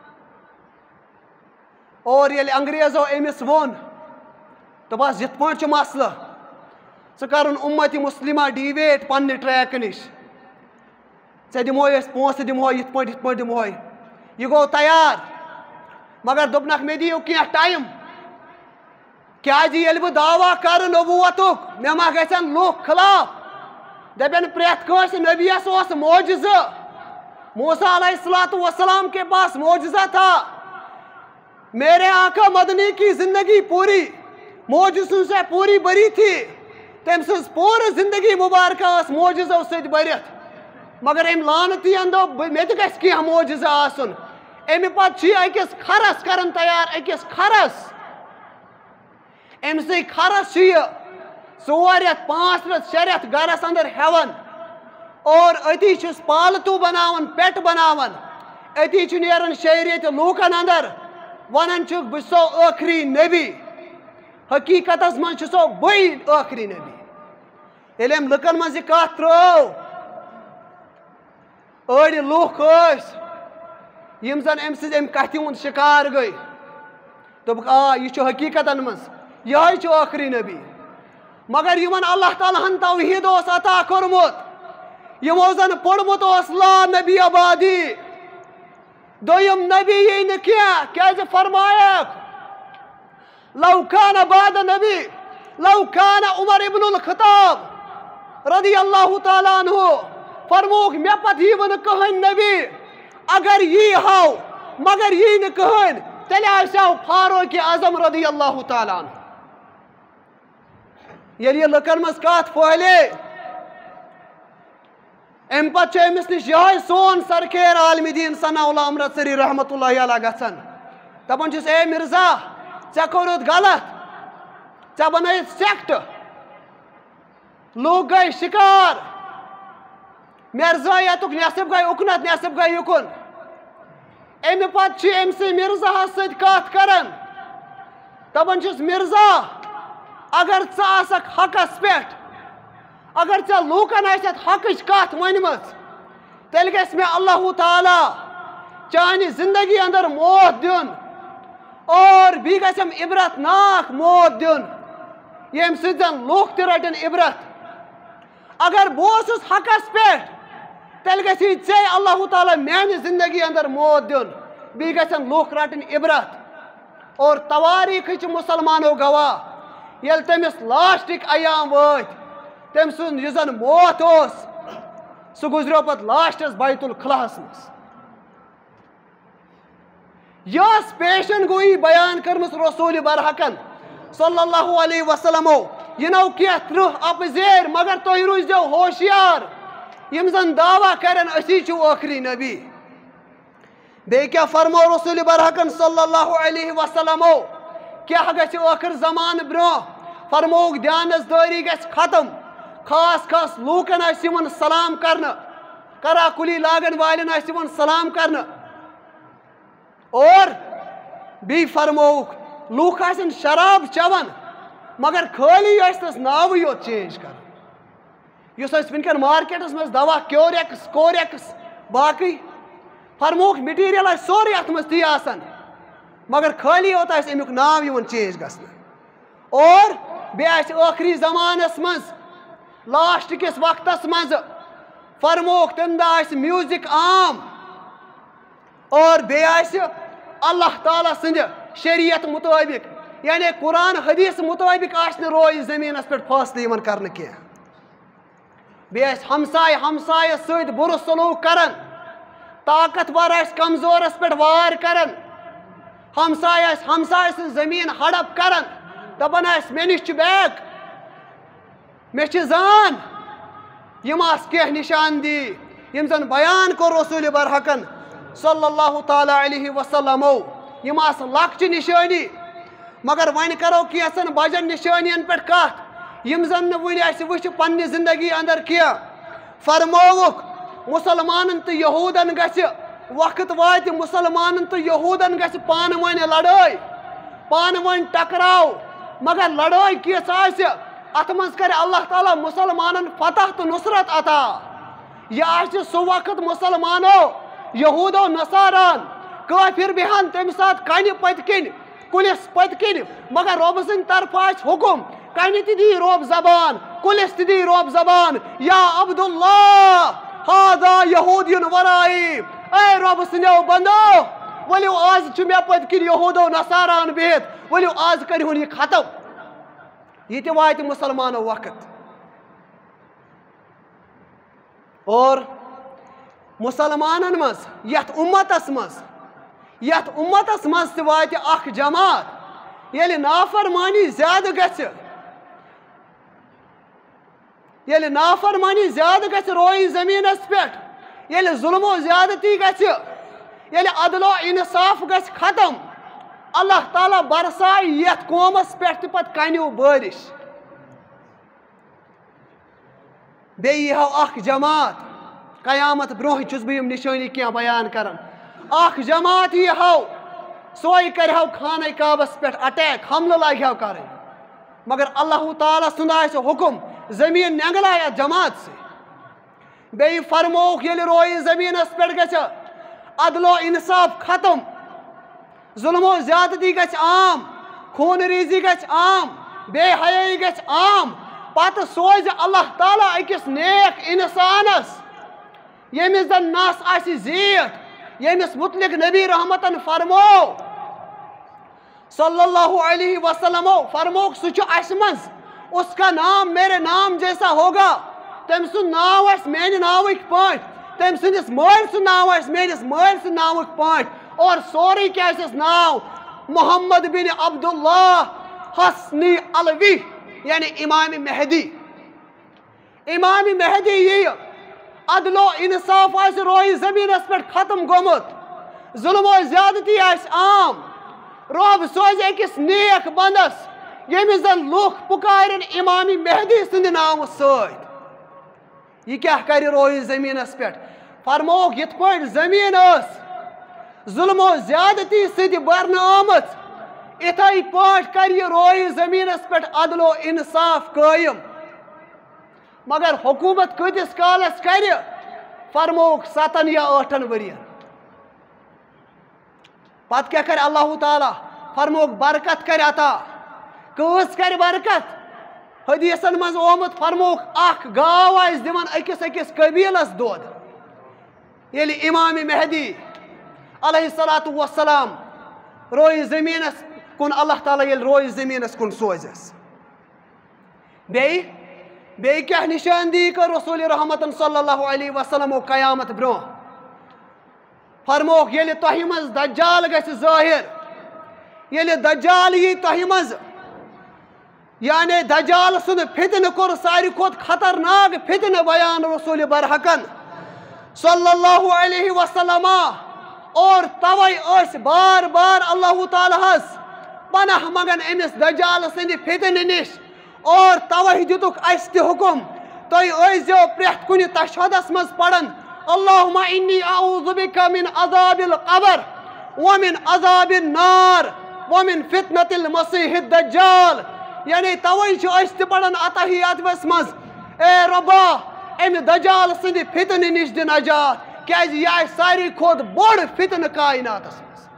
اور ییٚلہِ انگریزو امس وون تو بس یتھ پٲٹھۍ چھُ مسلہٕ ژٕ کرُن اُمت مسلمہ ڈیویٹ پنہ ٹریک نش ژےٚ دمہوے أسۍ پونسہٕ دمہوے یتھ پٲٹھۍ دمہوے یہ گوٚو تیار مگر دوٚپنکھ مےٚ دِیِو کینٛہہ ٹایم کیازِ ییٚلہِ بہٕ دعویٰ کرٕ نبوتُک مےٚ ما گژھن لُکھ خلاف دپن پرٛٮ۪تھ کٲنٛسہِ نبیَس اوس معجزہ موسیٰ علیہ الصلوۃ والسلام کے پاس معجزہ تھا میرے آقا مدنی کی زندگی پوری معجزوں سے پوری بری تھی تم سز پورٕ زندگی مبارکہ ٲس معجزو سۭتۍ بٔرِتھ مگر أمۍ لعنتِین دوٚپ مےٚ تہِ گژھِ کینٛہہ معجزہ آسُن امہِ پتہٕ چھُ یہِ أکِس کھرس کران تیار أکِس کھرس أمۍ سٕے کھرس چھُ یہِ 4 رٮ۪تھ 5 رٮ۪تھ 6 رٮ۪تھ گرس اندر ہٮ۪وان اور أتی چھُس پالتوٗ بناوان پٮ۪ٹ بناوان أتی چھُ نیران شہرِ تہِ لوٗکن اندر ونان چھُکھ بہٕ چھُسو ٲخری نبی حقیقتس منٛز چھُسو بٕے ٲخری نبی ییٚلہِ أمۍ لُکن منٛز یہِ کتھ ترٲو أڑۍ لُکھ ٲسۍ یِم زن أمۍ سٕنٛزِ أمۍ کتھِ ہُنٛد شکار گٔے دوٚپُکھ آ یہِ چھُ حقیقتن منٛز یِہوٚے چھُ ٲخری نبی مگر یمن اللہ تعالیٰ ہن توحید اوس عطا کورمت یمو زن پوڑمت اوس لا نبی آبادی دویم نبی یہ نکیا کیازِ فرمایک لو کان بعد نبی لو کان عمر ابن الخطاب رضی اللہ تعالیٰ عنہ فرموک میں پت ہی ون کہن نبی اگر یہ ہاو مگر یہ نہ کہن تیلے آسیاو فاروق اعظم رضی اللہ تعالیٰ عنہ یلی لکن مز کات پھہلے ام پتہ امس نش یہ سون سرکیر عالم دین ثناء اللہ امرتسری رحمت اللہ علیہ گژھان دپان چھس اے مرزا ژے کوٚرُتھ غلط ژے بنٲیِتھ سیکٹ لوگ گٔے شکار مرزایتُک نٮ۪صِب گٔے اُکنتھ نٮ۪صِب گٔے یُکُن امہِ پتہٕ چھِ أمسٕے مرزاہس سۭتۍ کتھ کران دپان چھُس مرزا اگر ژٕ آسکھ حقس پٮ۪ٹھ اگر ژےٚ لوٗکن آسٮ۪تھ حقٕچ کتھ ؤنمٕژ تیٚلہِ گژھِ مےٚ اللہ تعالیٰ چانہِ زندگی اندر موت دیُن اور بیٚیہِ گژھٮ۪م عبرت ناک موت دیُن ییٚمہِ سۭتۍ زن لوٗکھ تہِ رٹن عبرت اگر بہٕ اوسُس حقس پٮ۪ٹھ تیٚلہِ گژھی ژےٚ اللہ تعالیٰ میانہِ زندگی اندر موت دیُن بیٚیہِ گژھن لوٗکھ رٹٕنۍ عبرت اور تواریٖخٕے چھِ مُسلمانو گواہ ییٚلہِ تٔمِس لاسٹٕکۍ ایام وٲتۍ تٔمۍ سُنٛد یُس زن موت اوس سُہ گُزریو پتہٕ لاسٹس بیت الخلاہس منٛز یہ ٲس پیشن گویی بیان کٔرمٕژ رسوٗلِ برحقن صلی اللہ علیہ وسلمو یِنو کینٛہہ 30 اپزیرۍ مگر تُہۍ روٗزۍزیو ہوشیار یِم زن دعویٰ کرن أسی چھِو ٲخری نبی بیٚیہِ کیٛاہ فرمو رسوٗلِ برحقن صلی اللہ علیہ وسلمو کیٛاہ گژھِ ٲخر زمانہٕ برٛونٛہہ فرمووُکھ دیانس دٲری گژھِ ختم خاص خاص لوٗکن آسہِ یِوان سلام کرنہٕ کرا کُلی لاگن والٮ۪ن آسہِ یِوان سلام کرنہٕ اور بیٚیہِ فرمووُکھ لوٗکھ آسن شراب چٮ۪وان مگر خٲلی آسہِ تس ناوٕے یوت چینج کران یُس أسۍ وٕنکٮ۪ن مارکیٹس منٛز دوا کیوریکس کوریکس باقٕے فرمووُکھ مٹیٖریل آسہِ سورُے اتھ منٛز تی آسان مگر خٲلی یوت آسہِ امیُک ناو یِوان چینج گژھنہٕ اور بیٚیہِ آسہِ ٲخری زمانس منٛز لاسٹ کِس وقتس منٛز فرمووُکھ تمہِ دۄہ آسہِ میوٗزک عام اور بیٚیہِ آسہِ اللہ تعالیٰ سٕنٛدِ شریعت مطٲبق یعنی قرآن حدیث مطٲبق آسہِ نہٕ رویہِ زٔمیٖنس پٮ۪ٹھ فٲصلہٕ یِوان کرنہٕ کینٛہہ بیٚیہِ آسہِ ہمساے ہمسایس سۭتۍ بُرٕ سلوٗک کران طاقتور آسہِ کمزورس پٮ۪ٹھ وار کران ہمساے آسہِ ہمساے سٕنٛز زٔمیٖن ہڑپ کران دپان آسہِ مےٚ نِش چھُ بیگ مےٚ چھِ زان یِم آسہٕ کینٛہہ نِشاندی یِم زن بیان کوٚر رسوٗلِ برحقن صلی اللہ تعالیٰ علیہ وسلمو یِم آسہٕ لۄکچہِ نِشٲنی مگر وۄنۍ کرو کینٛژن بجن نِشٲنین پٮ۪ٹھ کتھ یِم زن نہٕ وُنہِ اَسہِ وٕچھِ پننہِ زندگی اندر کینٛہہ فرمووُکھ مُسلمانن تہٕ یہوٗدن گژھِ وقت واتہِ مُسلمانن تہٕ یہوٗدن گژھِ پانہٕ ؤنۍ لڑٲے پانہٕ ؤنۍ ٹکراو مگر لڑٲے کِژھ آسہِ اتھ منٛز کرِ اللہ تعالیٰ مُسلمانن فتح تہٕ نصرت عطا یہِ آسہِ سُہ وقت مُسلمانو یہوٗدو نصاران کٲفر بیہن تمہِ ساتہٕ کنہِ پٔتۍ کِنۍ کُلِس پٔتۍ کِنۍ مگر رۄبہٕ سٕنٛدِ طرفہٕ آسہِ حُکُم کنہِ تہِ دی رۄب زبان کُلِس تہِ دی رۄب زبان یا عبداللہ ہاذا یہوٗدیُن ورائی اے رۄبہٕ سٕنٛدیو بندو ؤلِو آز چھُ مےٚ پٔتۍ کِنۍ یہوٗدو نصاران بِہِتھ ؤلِو آز کٔرۍہُن یہِ ختم یہِ تہِ واتہِ مُسلمانو وقت اور مُسلمانن منٛز یتھ اُمتس منٛز تہِ واتہِ اکھ جماعت ییٚلہِ نافرمٲنی زیادٕ گژھِ رویہِ زٔمیٖنس پٮ۪ٹھ ییٚلہِ ظُلمو زیادتی گژھِ ییٚلہِ عدلو انصاف گژھِ ختم اللہ تعالیٰ برسایہِ یتھ قومس پٮ۪ٹھ تہِ پتہٕ کنیو بٲرِش بیٚیہِ ییٖہو اکھ جماعت قیامت برونٛہہ چھُس بہٕ یِم نِشٲنی کینٛہہ بیان کران اکھ جماعت ییٖہو سۄے کرِہو خانہ کعبس پٮ۪ٹھ اٹیک حملہٕ لاگہِ ہو کرٕنۍ مگر اللہ تعالیٰ سُنٛد آسہِ حُکُم زٔمیٖن نینٛگلایہِ اتھ جماعت سۭتۍ بیٚیہِ فرمووُکھ ییٚلہِ رویہِ زٔمیٖنس پٮ۪ٹھ گژھِ عدلو انصاف ختم ظُلمو زیادتی گژھِ عام خوٗن ریٖزی گژھِ عام بے حیٲیی گژھِ عام پتہ سوز اللہ تعالیٰ أکِس نیک اِنسانس ییٚمِس زن نس آسہِ زیٖٹھ ییٚمِس متعلق نبی رحمتن فرمو صلی اللہ علیہ وسلم فرموک سُہ چھُ اَسہِ منٛز اس کا نام میرے نام جیسا ہوگا تٔمۍ سُنٛد ناو آسہِ میانہِ ناوٕکۍ پٲٹھۍ تٔمۍ سٕنٛدِس مٲلۍ سُنٛد ناو آسہِ میٲنِس مٲلۍ سٕنٛدِ ناوٕکۍ پٲٹھۍ اور سورُے کیٛاہ آسٮ۪س ناو محمد بن عبداللہ حسنی علوی یعنی امام مہدی امام مہدی یِیہِ عدل و انصاف آسہِ رویہِ زٔمیٖنس پٮ۪ٹھ ختم گوٚمُت ظلم و زیادتی آسہِ عام رۄب سوزِ أکِس نیک بنٛدس ییٚمِس زن لُکھ پُکارن امام مہدی سٕنٛدِ ناوٕ سۭتۍ یہِ کیٛاہ کرِ رویہِ زٔمیٖنس پٮ۪ٹھ فرمووُکھ یِتھ پٲٹھۍ زٔمیٖن ٲس ظلم و زیادتی سۭتۍ برنہٕ آمٕژ اِتھَے پٲٹھۍ کرِ یہِ رویہِ زٔمیٖنس پٮ۪ٹھ عدل و انصاف قٲیِم مگر حکوٗمت کۭتِس کالس کرِ فرمووُکھ 7 یا 8 ؤرین پتہٕ کیٛاہ کرِ اللہ تعالیٰ فرمووُکھ برکت کرِ عطا کۭژ کرِ برکت حدیثن منٛز آمُت فرمووُکھ اکھ گاو آسہِ دِوان أکِس قبیٖلس دۄد ییٚلہِ امام مہدی علیہ الصلاۃ والسلام رویہِ زٔمیٖنس کُن اللہ تعالیٰ ییٚلہِ رویہِ زٔمیٖنس کُن سوزٮ۪س بیٚیہِ کیٛاہ نِشاندہی کٔر رسول رحمتن صلی اللہ علیہ وسلمو قیامت برونٛہہ فرمووُکھ ییٚلہِ تۄہہِ منٛز دجال گژھِ ظٲہِر ییٚلہِ دجال یی تۄہہِ منٛز یعنی دجال سُنٛد فتنہٕ کوٚر ساروی کھۄتہٕ خطرناک فتنہٕ بیان رسول برحقن صلی اللہ علیہ وسلم اور توے ٲسۍ بار بار اللہ تعالیٰ ہس پناہ منگان أمِس دجال سٕنٛدِ فتنہٕ نِش اور توے دِتُکھ اَسہِ تہِ حُکم تُہۍ ٲسۍزیو پرٛٮ۪تھ کُنہِ تشہدس منٛز پران اللہُمَ اِنی اعوذ بِکَ مِن عذاب القبر ومن عذاب النار ومن فتنة المسیح الدجال یعنی توے چھِ أسۍ تہِ پران اتحیاتس منٛز اے رۄبا امہِ دجال سٕنٛدِ فتنہٕ نِش دِ نجات کیٛازِ یہِ آسہِ ساروی کھۄتہٕ بوٚڑ فتنہٕ کایناتس منٛز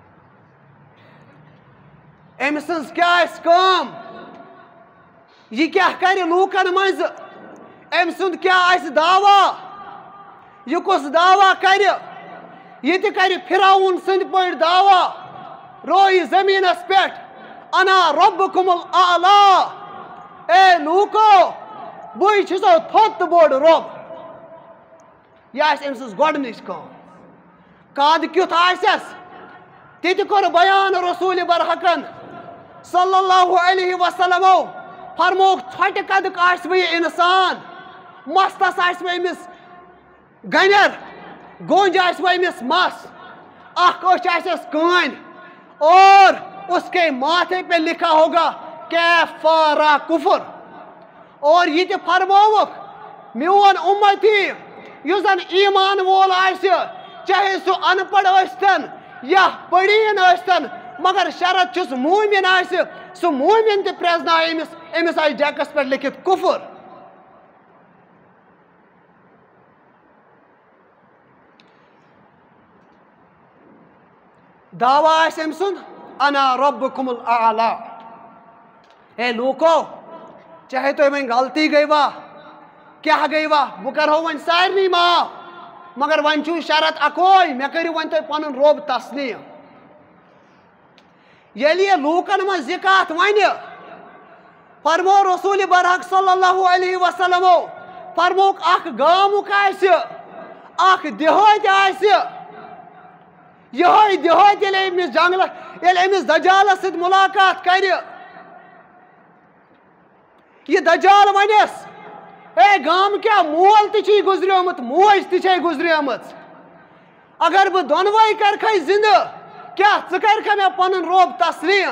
أمۍ سٕنٛز کیٛاہ آسہِ کٲم یہِ کیٛاہ کرِ لوٗکن منٛز أمۍ سُنٛد کیٛاہ آسہِ دعوا یہِ کُس دعوا کرِ یہِ تہِ کرِ فرعون سٕنٛدۍ پٲٹھۍ دعوا رویہِ زٔمیٖنس پٮ۪ٹھ انا ربکم الاعلیٰ اے لوٗکو بٕے چھُسو تھوٚد تہٕ بوٚڑ رۄب یہِ آسہِ أمۍ سٕنٛز گۄڈنِچ کٲم قد کیُتھ آسٮ۪س تہِ تہِ کوٚر بیان رسول برحقن صلی اللہ علیہ وسلمو فرمووُکھ ژھۄٹہِ قدُک آسہِ وۄنۍ یہِ اِنسان مستس آسہِ وۄنۍ أمِس گنٮ۪ر گونٛج آسہِ وۄنۍ أمِس مس اکھ أچھ آسٮ۪س کٲنۍ اور اس کے ماتھے پہ لکھا ہوگا کیفارا کفر اور یہ تہِ فرمووُکھ میون اُمتی یُس زن ایمان وول آسہِ چاہے سُہ ان پڑھ ٲسۍتن یا پٔڑیٖن ٲسۍتن مگر شرط چھُس موٗمِن آسہِ سُہ موٗمِن تہِ پرٛزنایہِ أمِس آسہِ ڈیکس پٮ۪ٹھ لیکھِتھ کُفر دعوا آسہِ أمۍ سُنٛد انا ربکم الاعلیٰ اے لوٗکو چاہے تۄہہِ وۄنۍ غلطی گٔیوا کیٛاہ گٔیوا بہٕ کرہو وۄنۍ سارنٕے معاف مگر وۄنۍ چھُو شرط اکوے مےٚ کٔرِو وۄنۍ تُہۍ پنُن رۄب تسلیٖم ییٚلہِ یہِ لوٗکن منٛز یہِ کتھ ونہِ فرمو رسول برحق صلی اللہ علیہ وسلمو فرمووُکھ اکھ گامُک آسہِ اکھ دِہٲتۍ آسہِ یِہوٚے دِہٲتۍ ییٚلہِ أمِس جنگلس ییٚلہِ أمِس دجالس سۭتۍ مُلاقات کرِ یہِ دجال ونٮ۪س اے گامہٕ کیٛاہ مول تہِ چھُے گُزریومُت موج تہِ چھے گُزریمٕژ اگر بہٕ دۄنوَے کرکھے زِنٛدٕ کیٛاہ ژٕ کرکھا مےٚ پنُن رۄب تسلیٖم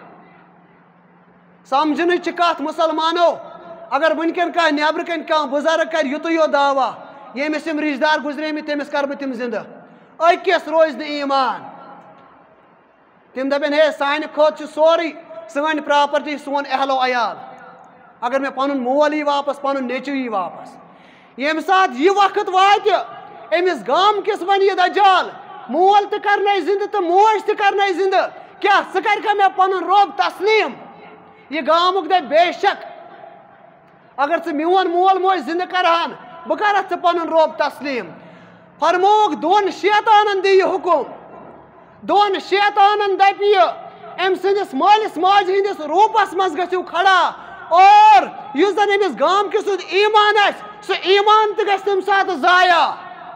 سمجھنٕچ چھِ کتھ مُسلمانو اگر وٕنکٮ۪ن کانٛہہ نٮ۪برٕ کَنۍ کانٛہہ بُزرگ کرِ یُتُے یوت دعوا ییٚمِس یِم رِشتہٕ دار گُزریمٕتۍ تٔمِس کرٕ بہٕ تِم زِنٛدٕ أکِس روزِ نہٕ ایٖمان تِم دپن ہے سانہِ کھۄتہٕ چھُ سورُے سٲنۍ پراپرٹی سون اہلو عیال اگر مےٚ پنُن مول یی واپس پنُن نیٚچوٗ یی واپس ییٚمہِ ساتہٕ یہِ وقت واتہِ أمِس گامکِس ونہِ یہِ دجال مول تہِ کرنٲے زِنٛدٕ تہٕ موج تہِ کرنٲے زِنٛدٕ کیٛاہ ژٕ کرکھا مےٚ پنُن رۄب تسلیٖم یہِ گامُک دپہِ بے شک اگر ژٕ میون مول موج زندٕ کرہان بہٕ کرتھ ژٕ پنُن رۄب تسلیٖم. فرمووُکھ دۄن شیطانن دِ یہِ حُکُم، دۄن شیطانن دپہِ یہِ أمۍ سٕنٛدِس مٲلِس ماجہِ ہٕنٛدِس روٗپس منٛز گٔژھِو کھڑا اور یُس زن أمِس گامکہِ سُنٛد ایٖمان آسہِ سُہ ایٖمان تہِ گژھِ تمہِ ساتہٕ ضایع.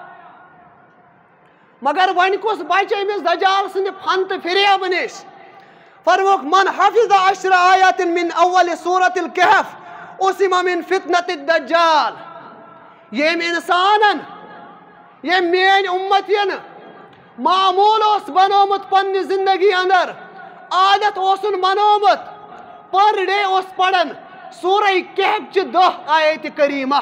مگر وۄنۍ کُس بچہِ أمِس دجال سٕنٛدِ فن تہٕ فریبہٕ نِش. فرمووُکھ من حفظ 10 آیات من اول سورة الكهف اسم من فتنة الدجال. ییٚمۍ اِنسانن ییٚمۍ میٲنۍ اُمتین معموٗل اوس بنومُت پننہِ زندگی اندر، عادت اوسُن بنومُت پر ڈے اوس پران سورہ کہف چہِ 10 آیتہِ کریٖمہ.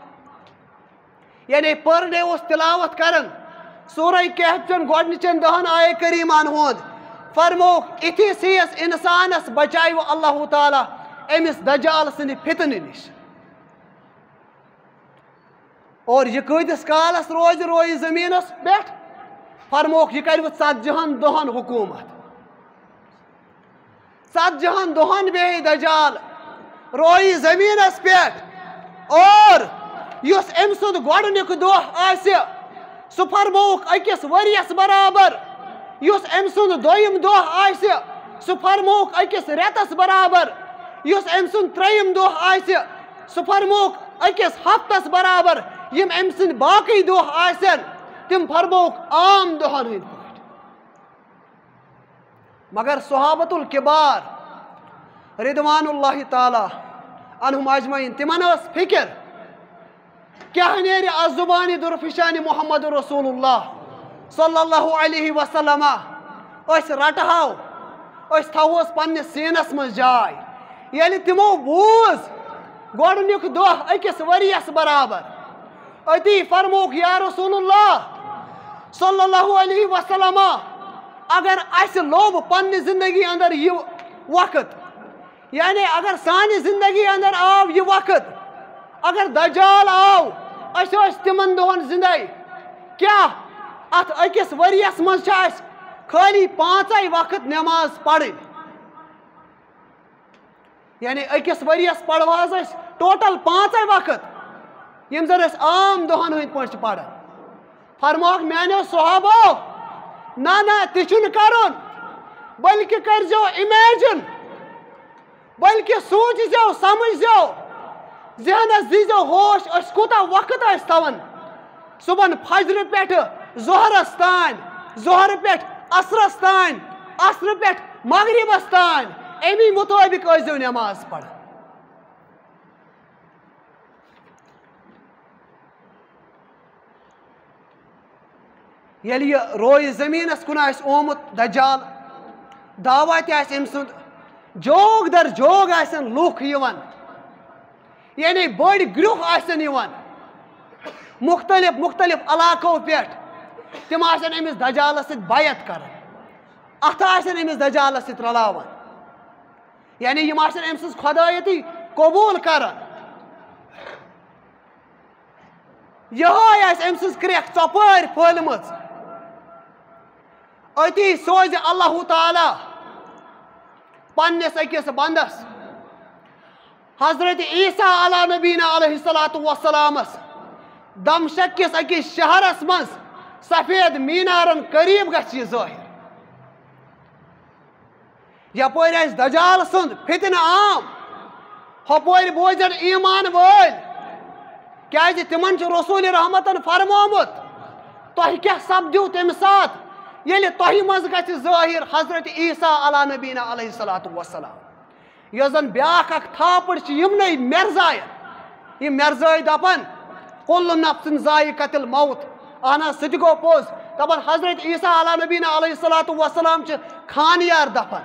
یعنی پر ڈے اوس تلاوت کران سورہ کہف چن گۄڈنِچن 10 آیے کریٖمان ہُنٛد. فرمووُکھ اِتھِس ہِوِس اِنسانس بچایو اللہ تعالیٰ أمِس دجال سٕنٛدِ فتنہٕ نِش. اور یہِ کۭتِس کالس روزِ زمیٖنس پٮ۪ٹھ؟ فرمووُکھ یہِ کرِ 40 دۄہن حکوٗمت. 40 دۄہن بیٚہہِ دجال روزِ زمیٖنس پٮ۪ٹھ. اور یُس أمۍ سُنٛد گۄڈنیُک دۄہ آسہِ سُہ فرمووُکھ أکِس ؤرِیس برابر. یُس أمۍ سُنٛد دوٚیِم دۄہ آسہِ سُہ فرمووُکھ أکِس رٮ۪تس برابر. یُس أمۍ سُنٛد ترٛیٚیِم دۄہ آسہِ سُہ فرمووُکھ أکِس ہفتس برابر. یِم أمۍ سٕنٛدۍ باقٕے دۄہ آسن تِم فرمووُکھ عام دۄہن ہٕنٛدۍ پٲٹھۍ. مگر صحابت الکبار رضوان اللہ تعالیٰ عنہم اجمعین تِمن ٲس فِکر کیٛاہ نیرِ از زُبانہِ درفشانہِ محمد رسول اللہ صلی اللہ علیہ وسلم. أسۍ رٹہو أسۍ تھاوہوس پننِس سیٖنس منٛز جاے. ییٚلہِ تِمو بوٗز گۄڈنیُک دۄہ أکِس ؤرِیس برابر أتی فرمووُکھ یا رسول اللہ صلی اللہ علیہ وسلم اگر اسہِ لوٚب پننہِ زندگی اندر یہِ وقت، یعنی اگر سانہِ زندگی اندر آو یہِ وقت، اگر دجال آو أسۍ ٲسۍ تِمن دۄہن زندے، کیٛاہ اتھ أکِس ؤرِیس منٛز چھِ اسہِ خٲلی 5 وقت نٮ۪ماز پرٕنۍ؟ یعنی أکِس ؤرِیس پرو حظ أسۍ ٹوٹل 5 وقت یِم زن أسۍ عام دۄہن ہٕنٛدۍ پٲٹھۍ چھِ پران. فرمووُکھ میانیو صحابو نہ تہِ چھُنہٕ کرُن، بلکہِ کٔرۍزیو اِمیجن، بلکہِ سوٗنٛچزیو سمجھزیو ذہنس دیٖزیو ہوش أسۍ کوٗتاہ وقت ٲسۍ تھاوان صبحن فجرٕ پٮ۪ٹھٕ ظہرس تانۍ، ظہرٕ پٮ۪ٹھ عصرس تانۍ، عصرٕ پٮ۪ٹھ مغربس تانۍ. امی مطٲبق ٲسۍزیو نٮ۪ماز پران. ییٚلہِ یہِ روزِ زمیٖنس کُن آسہِ آمُت دجال، دعوا تہِ آسہِ أمۍ سُنٛد، جوگ در جوگ آسن لُکھ یِوان، یعنی بٔڑۍ گرُہ آسن یِوان مختلف علاقو پٮ۪ٹھ. تِم آسن أمِس دجالس سۭتۍ بیعت کران، اتھٕ آسن أمِس دجالس سۭتۍ رلاوان، یعنی یِم آسن أمۍ سٕنٛز خۄدایتی قبوٗل کران. یِہوے آسہِ أمۍ سٕنٛز کرٛٮ۪کھ ژۄپٲرۍ پھٲلمٕژ. أتی سوزِ اللہ تعالیٰ پننِس أکِس بندس حضرت عیسیٰ علیٰ نبیٖنہ علیہ الصلوٰتُ وسلامس دمشق کِس أکِس شہرس منٛز سفید مینارن قریٖب گژھِ یہِ ظٲہِر. یپٲرۍ آسہِ دجال سُنٛد فتنہٕ عام، ہۄپٲرۍ بوزن ایٖمان وٲلۍ، کیٛازِ تِمن چھُ رسوٗلِ رحمتن فرمومُت تۄہہِ کیٛاہ سپدِو تمہِ ساتہٕ ییٚلہِ تۄہہِ منٛز گژھِ ظٲہِر حضرت عیسیٰ علیٰ نبیٖنہ علیہ الصلوٰتُ وسلام. یۄس زن بیٛاکھ اکھ تھاپٕڑ چھِ یِمنٕے مرزاین، یِم مرزٲے دپان کُلُّ نفسٍ ذائقۃ الموت. اہن حظ سُہ تہِ گوٚو پوٚز. دپان حضرت عیسیٰ علیٰ نبیٖنہ علیہ الصلوٰتُ وسلام چھِ خانیار دفن.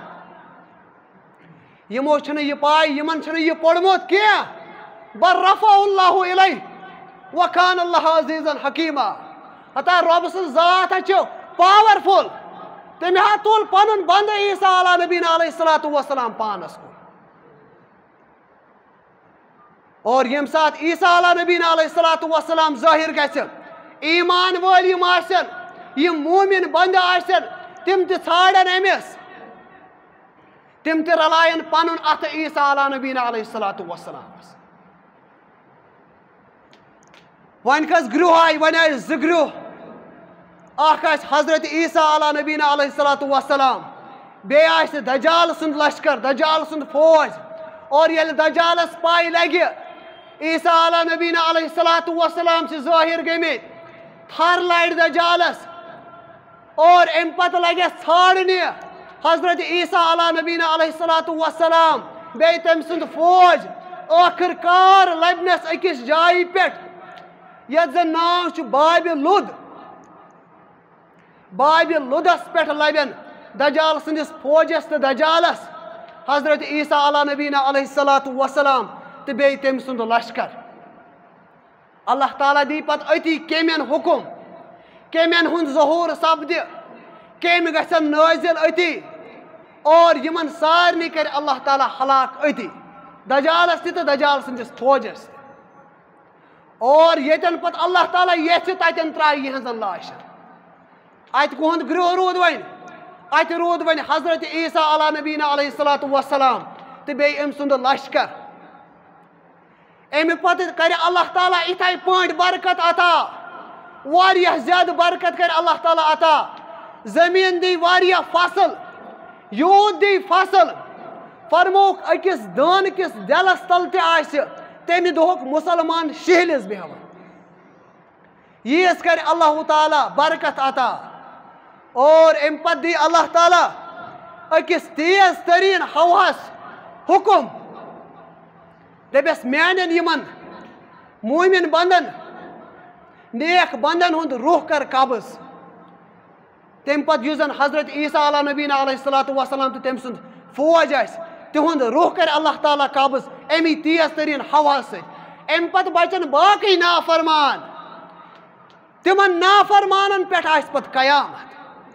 یِمو چھنہٕ یہِ پاے، یِمن چھُنہٕ یہِ پوٚرمُت کینٛہہ. بل رفع اللہ الیہ وکان اللہ عزیزن حکیما. ہتا رۄب سٕنٛز ذات حظ چھِ پاورفُل، تٔمۍ حظ تُل پنُن بنٛدٕ عیسیٰ علیٰ نبیٖنہ علیہ الصلوٰتُ وسلام پانس کُن. اور ییٚمہِ ساتہٕ عیسیٰ علیٰ نبیٖنہ علیہ الصلوٰتُ وسلام ظٲہِر گژھِ، ایٖمان وٲلۍ یِم آسن، یِم موٗمِن بنٛدٕ آسن، تِم تہِ ژھانڈن أمِس، تِم تہِ رلایَن پنُن اَتھٕ عیسیٰ علیٰ نبیٖنہ علیہ الصلوٰتُ وسلامس. ون کس گروہ آئی ون آئی زٕ گروہ اکھ آسہِ حضرت عیسیٰ علیٰ نبینا علیہ الصلوۃ والسلام بیٚیہِ آسہِ دجال سُنٛد لشکر دجال سُنٛد فوج اور ییٚلہِ دجالس پاے لگہِ عیسیٰ علیٰ نبینا علیہ الصلوۃ والسلام چھِ ظٲہر گٔمٕتۍ تھر لارِ دجالس اور امہِ پتہٕ لگٮ۪س ژھانڈنہِ حضرت عیسیٰ علیٰ نبینا علیہ الصلوۃ والسلام بیٚیہِ تٔمۍ سُنٛد فوج ٲخٕر کار لبنس أکِس جایہِ پٮ۪ٹھ یتھ زن ناو چھُ بابِ لُد بابِ لُدس پٮ۪ٹھ لبن دجال سٕنٛدِس فوجس تہٕ دجالس حضرت عیسیٰ علیٰ نبینا علیہ الصلوۃ والسلام تہٕ بیٚیہِ تٔمۍ سُنٛد لشکر اللہ تعالیٰ دی پتہٕ أتی کیٚمٮ۪ن حُکم کیٚمٮ۪ن ہُنٛد ظہوٗر سپدِ کیٚمۍ گژھن نٲزِل أتی اور یِمن سارنٕے کرِ اللہ تعالیٰ ہلاک أتی دجالس تہِ تہٕ دجال سٕنٛدِس فوجس تہِ اور ییٚتٮ۪ن پتہٕ اللہ تعالیٰ یژھِ تتٮ۪ن ترٛایہِ یِہنٛزن لاشن اتہِ کُہُنٛد گروہ روٗد وۄنۍ اتہِ روٗد وۄنۍ حضرت عیسیٰ علیٰ نبینا علیہ الصلوۃ والسلام تہٕ بیٚیہِ أمۍ سُنٛد لشکر امہِ پتہٕ کرِ اللہ تعالیٰ یِتھے پٲٹھۍ برکت عطا واریاہ زیادٕ برکت کرِ اللہ تعالیٰ عطا زمیٖن دی واریاہ فصل یوٗت دی فصل فرمووُکھ أکِس دانہٕ کِس دِلس تل تہِ آسہِ تمہِ دۄہُک مُسلمان شہلِس بیٚہوان ییٖژ کرِ اللہ تعالیٰ برکت عطا اور امہِ پتہٕ دی اللہ تعالیٰ أکِس تیز تریٖن ہوہس حُکم دپٮ۪س میانٮ۪ن یِمن موٗمِن بنٛدن نیک بنٛدن ہُنٛد روح کر قبض تمہِ پتہٕ یُس زن حضرت عیسیٰ علیٰ نبینا علیہ الصلوۃ والسلام تہٕ تٔمۍ سُنٛد فوج آسہِ تِہُنٛد روح کرِ اللہ تعالیٰ قبض امی تیز تریٖن ہوہس سۭتۍ امہِ پتہٕ بچن باقٕے نافرمان تِمن نافرمانن پٮ۪ٹھ آسہِ پتہٕ قیامت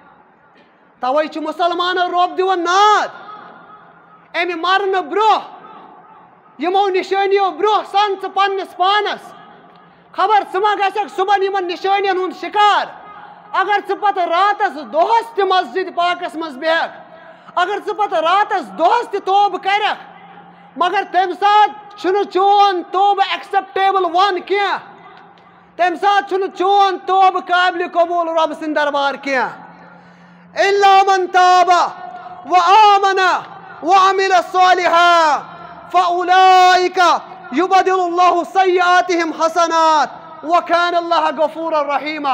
توے چھُ مُسلمانن رۄب دِوان ناد امہِ مرنہٕ برٛونٛہہ یِمو نِشٲنیو برٛونٛہہ سن ژٕ پننِس پانس خبر ژٕ ما گژھکھ صُبحن یِمن نِشٲنین ہُنٛد شِکار اگر ژٕ پتہٕ راتس دۄہس تہِ مسجد پاکس منٛز بیٚہکھ اگر ژٕ پتہٕ راتس دۄہس تہِ توبہٕ کرکھ مگر تمہِ ساتہٕ چھُنہٕ چون توبہٕ ایکسپٹیبل ون کینٛہہ تمہِ ساتہٕ چھُنہٕ چون توبہٕ قابلِ قبوٗل رۄبہٕ سٕنٛدِ دربار کینٛہہ اِلا من تاب وآمن وعمل صالحا فأولئك يبدل الله سيئاتهم حسنات وكان الله غفورا رحيما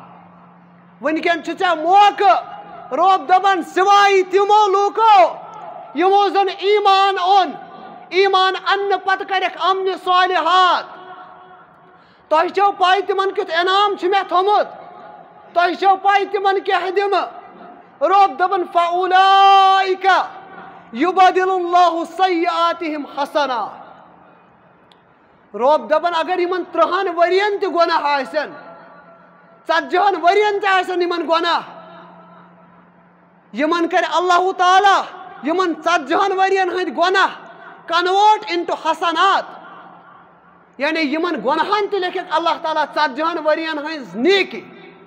ونکٮ۪ن چھُ ژےٚ موقعہٕ رۄب دپان سِوایہِ تِمو لوٗکو یِمو زن ایٖمان اوٚن ایٖمان اننہٕ پتہٕ کرکھ عملہِ صالحات تۄہہِ چھو پاے تِمن کیُتھ انعام چھُ مےٚ تھوٚمُت تۄہہِ چھو پاے تِمن کیٛاہ دِمہٕ رۄب دپان فأولئك يبدل الله سيئاتهم حسنات رۄب دپان اگر یِمن 30 ؤرین تہِ گۄناہ آسن 40 ؤرین تہِ آسن یِمن گۄناہ یِمن کرِ اللہ تعالیٰ یِمن 40 ؤرین ہٕنٛدۍ گۄناہ کنوٲٹ اِنٹُو حسنات یعنی یِمن گۄنہن تہِ لیکھکھ اللہ تعالیٰ 40 ؤرین ہٕنٛز نیکی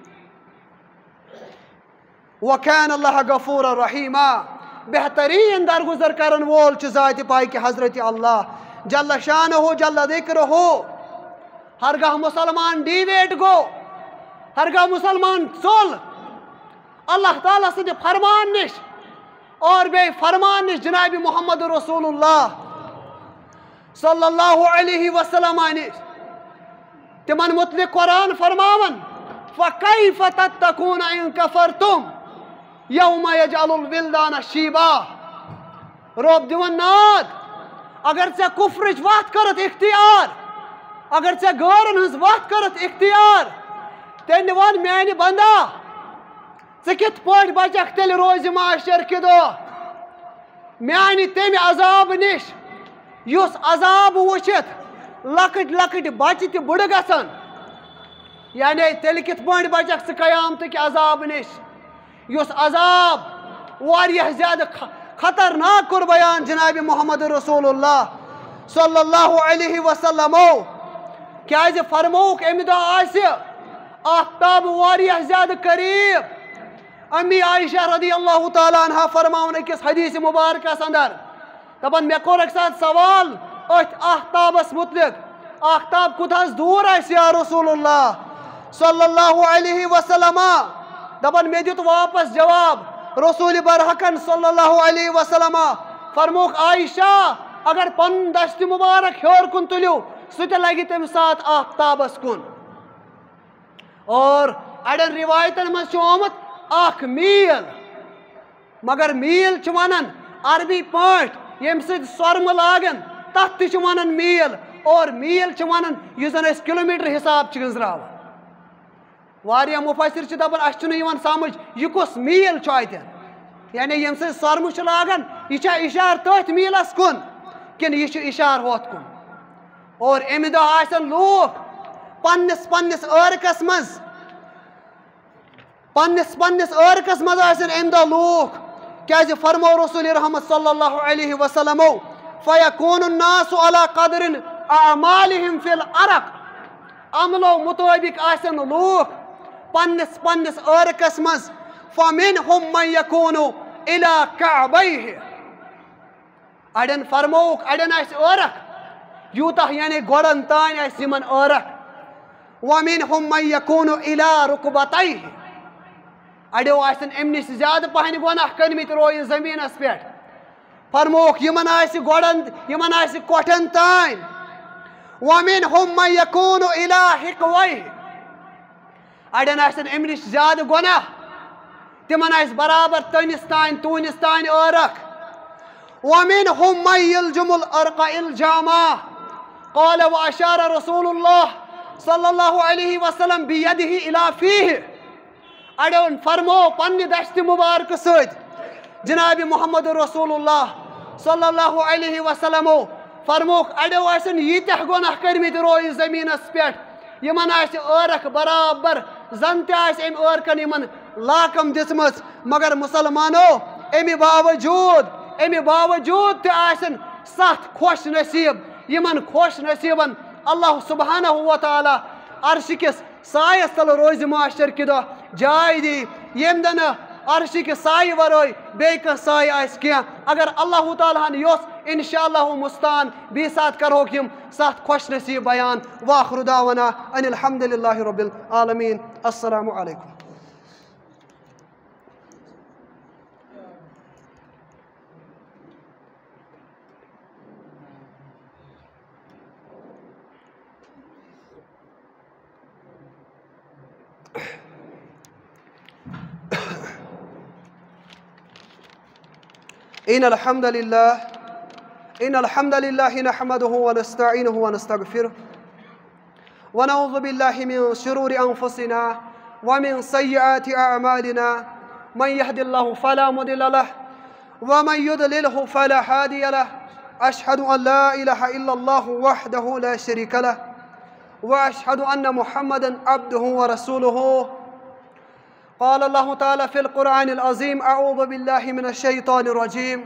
وكان الله غفورا رحيما بہترین درگزر کرن وول چھُ ذاتِ پاک کہ حضرت اللہ جل شانہ جل ذکرہ ہرگاہ مسلمان ڈیویٹ گو ہرگاہ مسلمان ژوٚل اللہ تعالیٰ سٕنٛدِ فرمان نِش اور بیٚیہِ فرمان نِش جناب محمد رسول اللہ صلی اللہ علیہ وسلم نِش تِمن متعلق قرآن فرماون فکیف تتقون ان کفرتم یوم یجعل الولدان شیبا رۄب دِوان ناد اگر ژےٚ کُفرٕچ وتھ کٔرٕتھ اختیار اگر ژےٚ غٲرن ہٕنٛز وتھ کٔرٕتھ اختیار تیٚلہِ وَن میانہِ بندا ژٕ کِتھ پٲٹھۍ بچکھ تیٚلہِ روزِ معاشر کہِ دۄہ میانہِ تمہِ عذاب نِش یُس عذاب وٕچھِتھ لۄکٕٹۍ لۄکٕٹۍ بچہِ تہِ بٕڑٕ گژھن یعنی تیٚلہِ کِتھ پٲٹھۍ بچکھ ژٕ قیامتٕکۍ عذاب نِش یُس عذاب واریاہ زیادٕ خطرناک کوٚر بیان جناب محمد رسول اللہ صلی اللہ علیہ وسلمو کیازِ فرمووُکھ امہِ دۄہ آسہِ آفتاب واریاہ زیادٕ قریٖب امی عائشہ رضی اللہ تعالیٰ عنہ فرماوُن أکِس حدیث مبارکس اندر دپان مےٚ کوٚر اکہِ ساتہٕ سوال أتھۍ آفتابس متعلق آفتاب کتاز دور آئیس یا رسول اللہ صلی اللہ علیہ وسلم دبن میں دیت واپس جواب رسول برحقن صلی اللہ علیہ وسلم فرموک عائشہ اگر پن دشت مبارک ہور کن تلیو سوچ لگی تم ساتھ آفتابس کن اور اڑن روایتن من چھو آمت آخ میل مگر میل چھو ونن عربی پانٹ یم سید سورم لاگن تحت چھو ونن میل اور میل چھو ونن یوزن اس کلومیٹر حساب چگنزراو واریا مفسر چھ دپن اس چھنہ یوان سمجھ یہ کس میل چھو آیتن یعنی یم سید سورم چھ لاگن یہ چھا اشار تحت میلس کن کن یہ چھ اشار ہوت کن اور امی دہ آسن لوگ پنس عرقس مز پنس عرقس مز آسن امی دہ لوگ کیازِ فرمو رسول رحمت صلی اللہ علیہ وسلم فیکون الناس علی قدر اعمالہم فی العرق عملو مطابق آسن لوگ پنس عرقس مز فمنہم من یکون الی کعبیہ اڑین فرموک اڑین آس عرق یوتہ یعنی گوڑن تان آس یمن عرق ومنہم من یکون الی رکبتیہ اڑیو آسن ام نش زیادہ پہن گناہ کرمت روی زمینس پہ فرموک یمن آس گوڑن یمن آس کوٹھن تان ومنہم من یکون الی حقویہ اڑین آسن ام نش زیادہ گناہ تمن آس برابر تنس تان تونس تان عرق ومنہم من یلجم العرق الجاما قال واشار رسول اللہ صلی اللہ علیہ وسلم بیدہ الی فیہ اڑون فرمو پنہ دشت مبارک ست جناب محمد رسول اللہ صلی اللہ علیہ وسلم فرموک اڑیو آسن یتہ گناہ کرمت روی زمینس پہ یمن آس عرق برابر زن تہ آس ام عرقن یمن لاکم دژمژ مگر مسلمانو امی باوجود تہ آسن ست خوش نصیب یمن خوش نصیبن اللہ سبحانہ و تعالی عرش کس سایس تل روز معاشر کی دہ جائے دی یم دن عرش کے سائے ورائے بیک سائے آس کیا اگر اللہ تعالیٰ نے یوس انشاءاللہ مستان بی ساتھ کرو کم ساتھ خوش نصیب بیان واخر دعوانا ان الحمدللہ رب العالمین السلام علیکم إن الحمد لله نحمده ونستعينه ونستغفره ونعوذ بالله من شرور أنفسنا ومن سيئات أعمالنا من يهد الله فلا مضل له ومن يضلله فلا هادي له أشهد أن لا إله إلا الله وحده لا شريك له وأشهد أن محمدا عبده ورسوله قال الله تعالى في القرآن العظيم أعوذ بالله من الشيطان الرجيم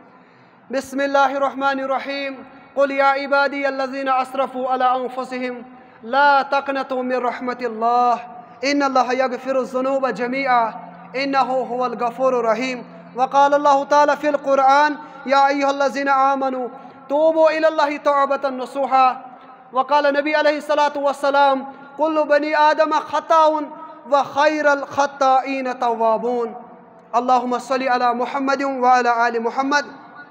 بسم الله الرحمن الرحيم قل يا عبادي الذين أسرفوا على أنفسهم لا تقنطوا من رحمة الله إن الله يغفر الذنوب جميعا إنه هو الغفور الرحيم وقال الله تعالى في القرآن يا أيها الذين آمنوا توبوا إلى الله توبة نصوحا وقال النبي عليه الصلاة والسلام كل بني آدم خطاء وخير الخطائين توابون اللهم صل على محمد وعلى آل محمد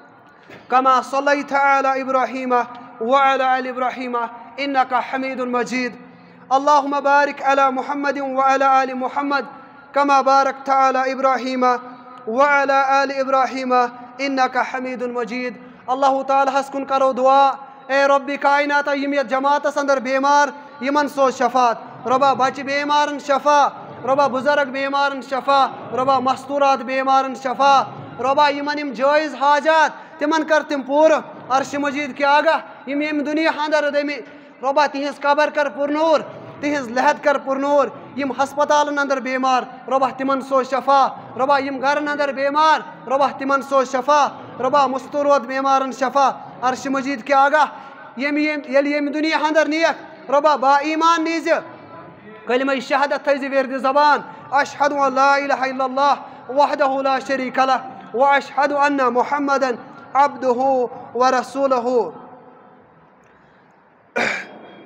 كما صليت على إبراهيم وعلى آل إبراهيم إنك حميد مجيد اللهم بارك على محمد وعلى آل محمد كما باركت على إبراهيم وعلى آل إبراهيم إنك حميد مجيد الله تعالى حسكن کرو دعا اے رب کائنات یمیت جماعت اندر بیمار یمن سو شفات ربا بچ بیمارن شفا ربا بزرگ بیمارن شفا ربا مستورات بیمارن شفا ربا یمن جائز حاجات تمن کر تم پور عرش مجید کے آگاہ یم دنیا اندر دمی ربا تہذ قبر کر پرنور تہذ لحد کر پرنور یم ہسپتالن اندر بیمار ربا تمن سو شفا ربا یم گرن اندر بیمار ربا تمن سو شفا ربا مستورات بیمارن شفا عرش مجید کے آگاہ یم دنیا اندر نیک ربا با ایمان نیز کلمہ شہادت تھیزی ورد زبان اشہد ان لا الہ الا اللہ وحدہ لا شریک لہ واشہد ان محمدا عبدہ ورسولہ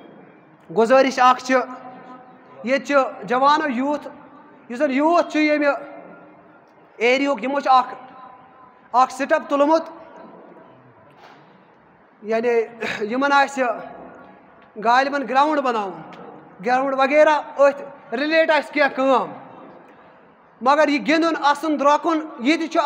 گزارش اخ یہ جوانو یوتھ اس یوتھ یم ایریو یمو اخ سٹپ تلمت یعنی یمن غالباً گراؤنڈ بناون گراؤنڈ وغیرہ ات رلیٹ آس کینٛہہ کٲم مگر یہ گندن اَسُن درٛۄکُن یہ تہِ چھُ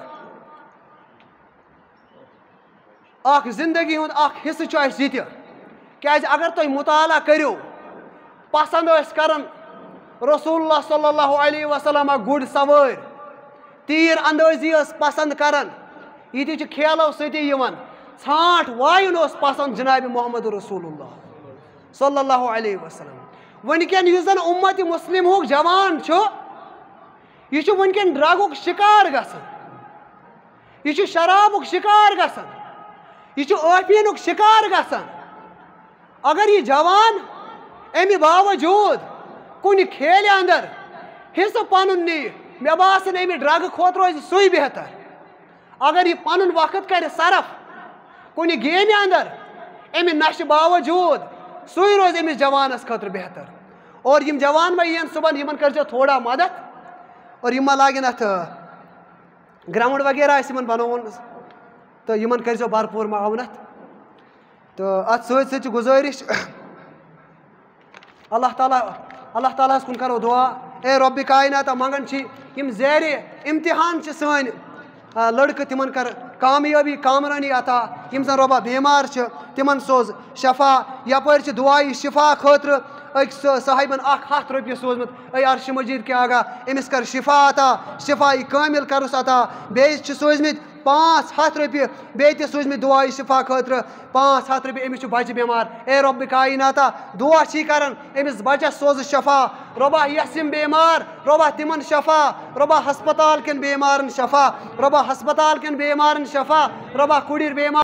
اکھ زندگی ہُنٛد اکھ حصہٕ چھُ اَسہِ یہِ تہِ کیٛازِ اگر تُہۍ مطالعہ کٔرِو پسند ٲسۍ کران رسول اللہ صلی اللہ علیہ وسلم گُرۍ سوٲرۍ تیٖر اندٲزی ٲس پسند کران یہ تہِ چھُ کھیلو سۭتی یِوان ژھانٛٹھ وایُن اوس پسند جناب محمد رسول اللہ صلی اللہ علیہ وسلم ونکٮ۪ن یُس زن اُمت مسلمُک جوان چھُ یہ چھُ ونکٮ۪ن ڈرگُک شکار گژھان یہ چھُ شرابُک شکار گژھان یہ چھُ ٲفیٖنُک شکار گژھان اگر یہ جوان امہِ باوجوٗد کُنہِ کھیلہِ اندر حصہٕ پنُن نِیہِ مےٚ باسان امہِ ڈرگہٕ کھۄتہٕ روزِ سُے بہتر اگر یہ پنُن وقت کرِ صرف کُنہِ گیمہِ اندر امہِ نشہٕ باوجوٗد سُے روزِ أمِس جوانس خٲطرٕ بہتر اور یِم جوان ما یِن صُبحن یِمن کٔرزیٚو تھوڑا مدد اور یِم ما لاگن اتھ گراؤنڈ وغیرہ آسہِ یِمن بنووُن تہٕ یِمن کٔرزیٚو بھرپوٗر معاونت تہٕ اتھ سۭتۍ سۭتۍ چھِ گُزٲرِش اللہ تعالیٰ ہس کُن کرو دعا اے رۄبِ کائناتہ منگان چھِ یِم زیرِ امتحان چھِ سٲنۍ لڑکہٕ تِمن کر کامیٲبی کامرٲنی عطا یِم زن رۄبا بیمار چھِ تِمن سوز شفا یپٲرۍ چھِ دعایہِ شفا خٲطرٕ أکِس صاحبن 100 رۄپیہِ سوٗزمُت اے عرشِ مجیٖد کیٛاہ آگاہ أمِس کر شفا عطا شفائی کٲمِل کرُس عطا بیٚیہِ چھِ سوٗزمٕتۍ 500 رۄپیہِ بیٚیہِ تہِ سوٗزمٕتۍ دعایہِ شفا خٲطرٕ 500 رۄپیہِ أمِس چھُ بچہٕ بٮ۪مار اے رۄبِ کائناتہ دعا چھی کران أمِس بچس سوزٕ شفا رۄبا یس یِم بیمار رۄبا تِمن شفا رۄبا ہسپتال کٮ۪ن بیمارن شفا رۄبا ہسپتال کٮ۪ن بیمارن شفا رۄبا کُڑِر بیمار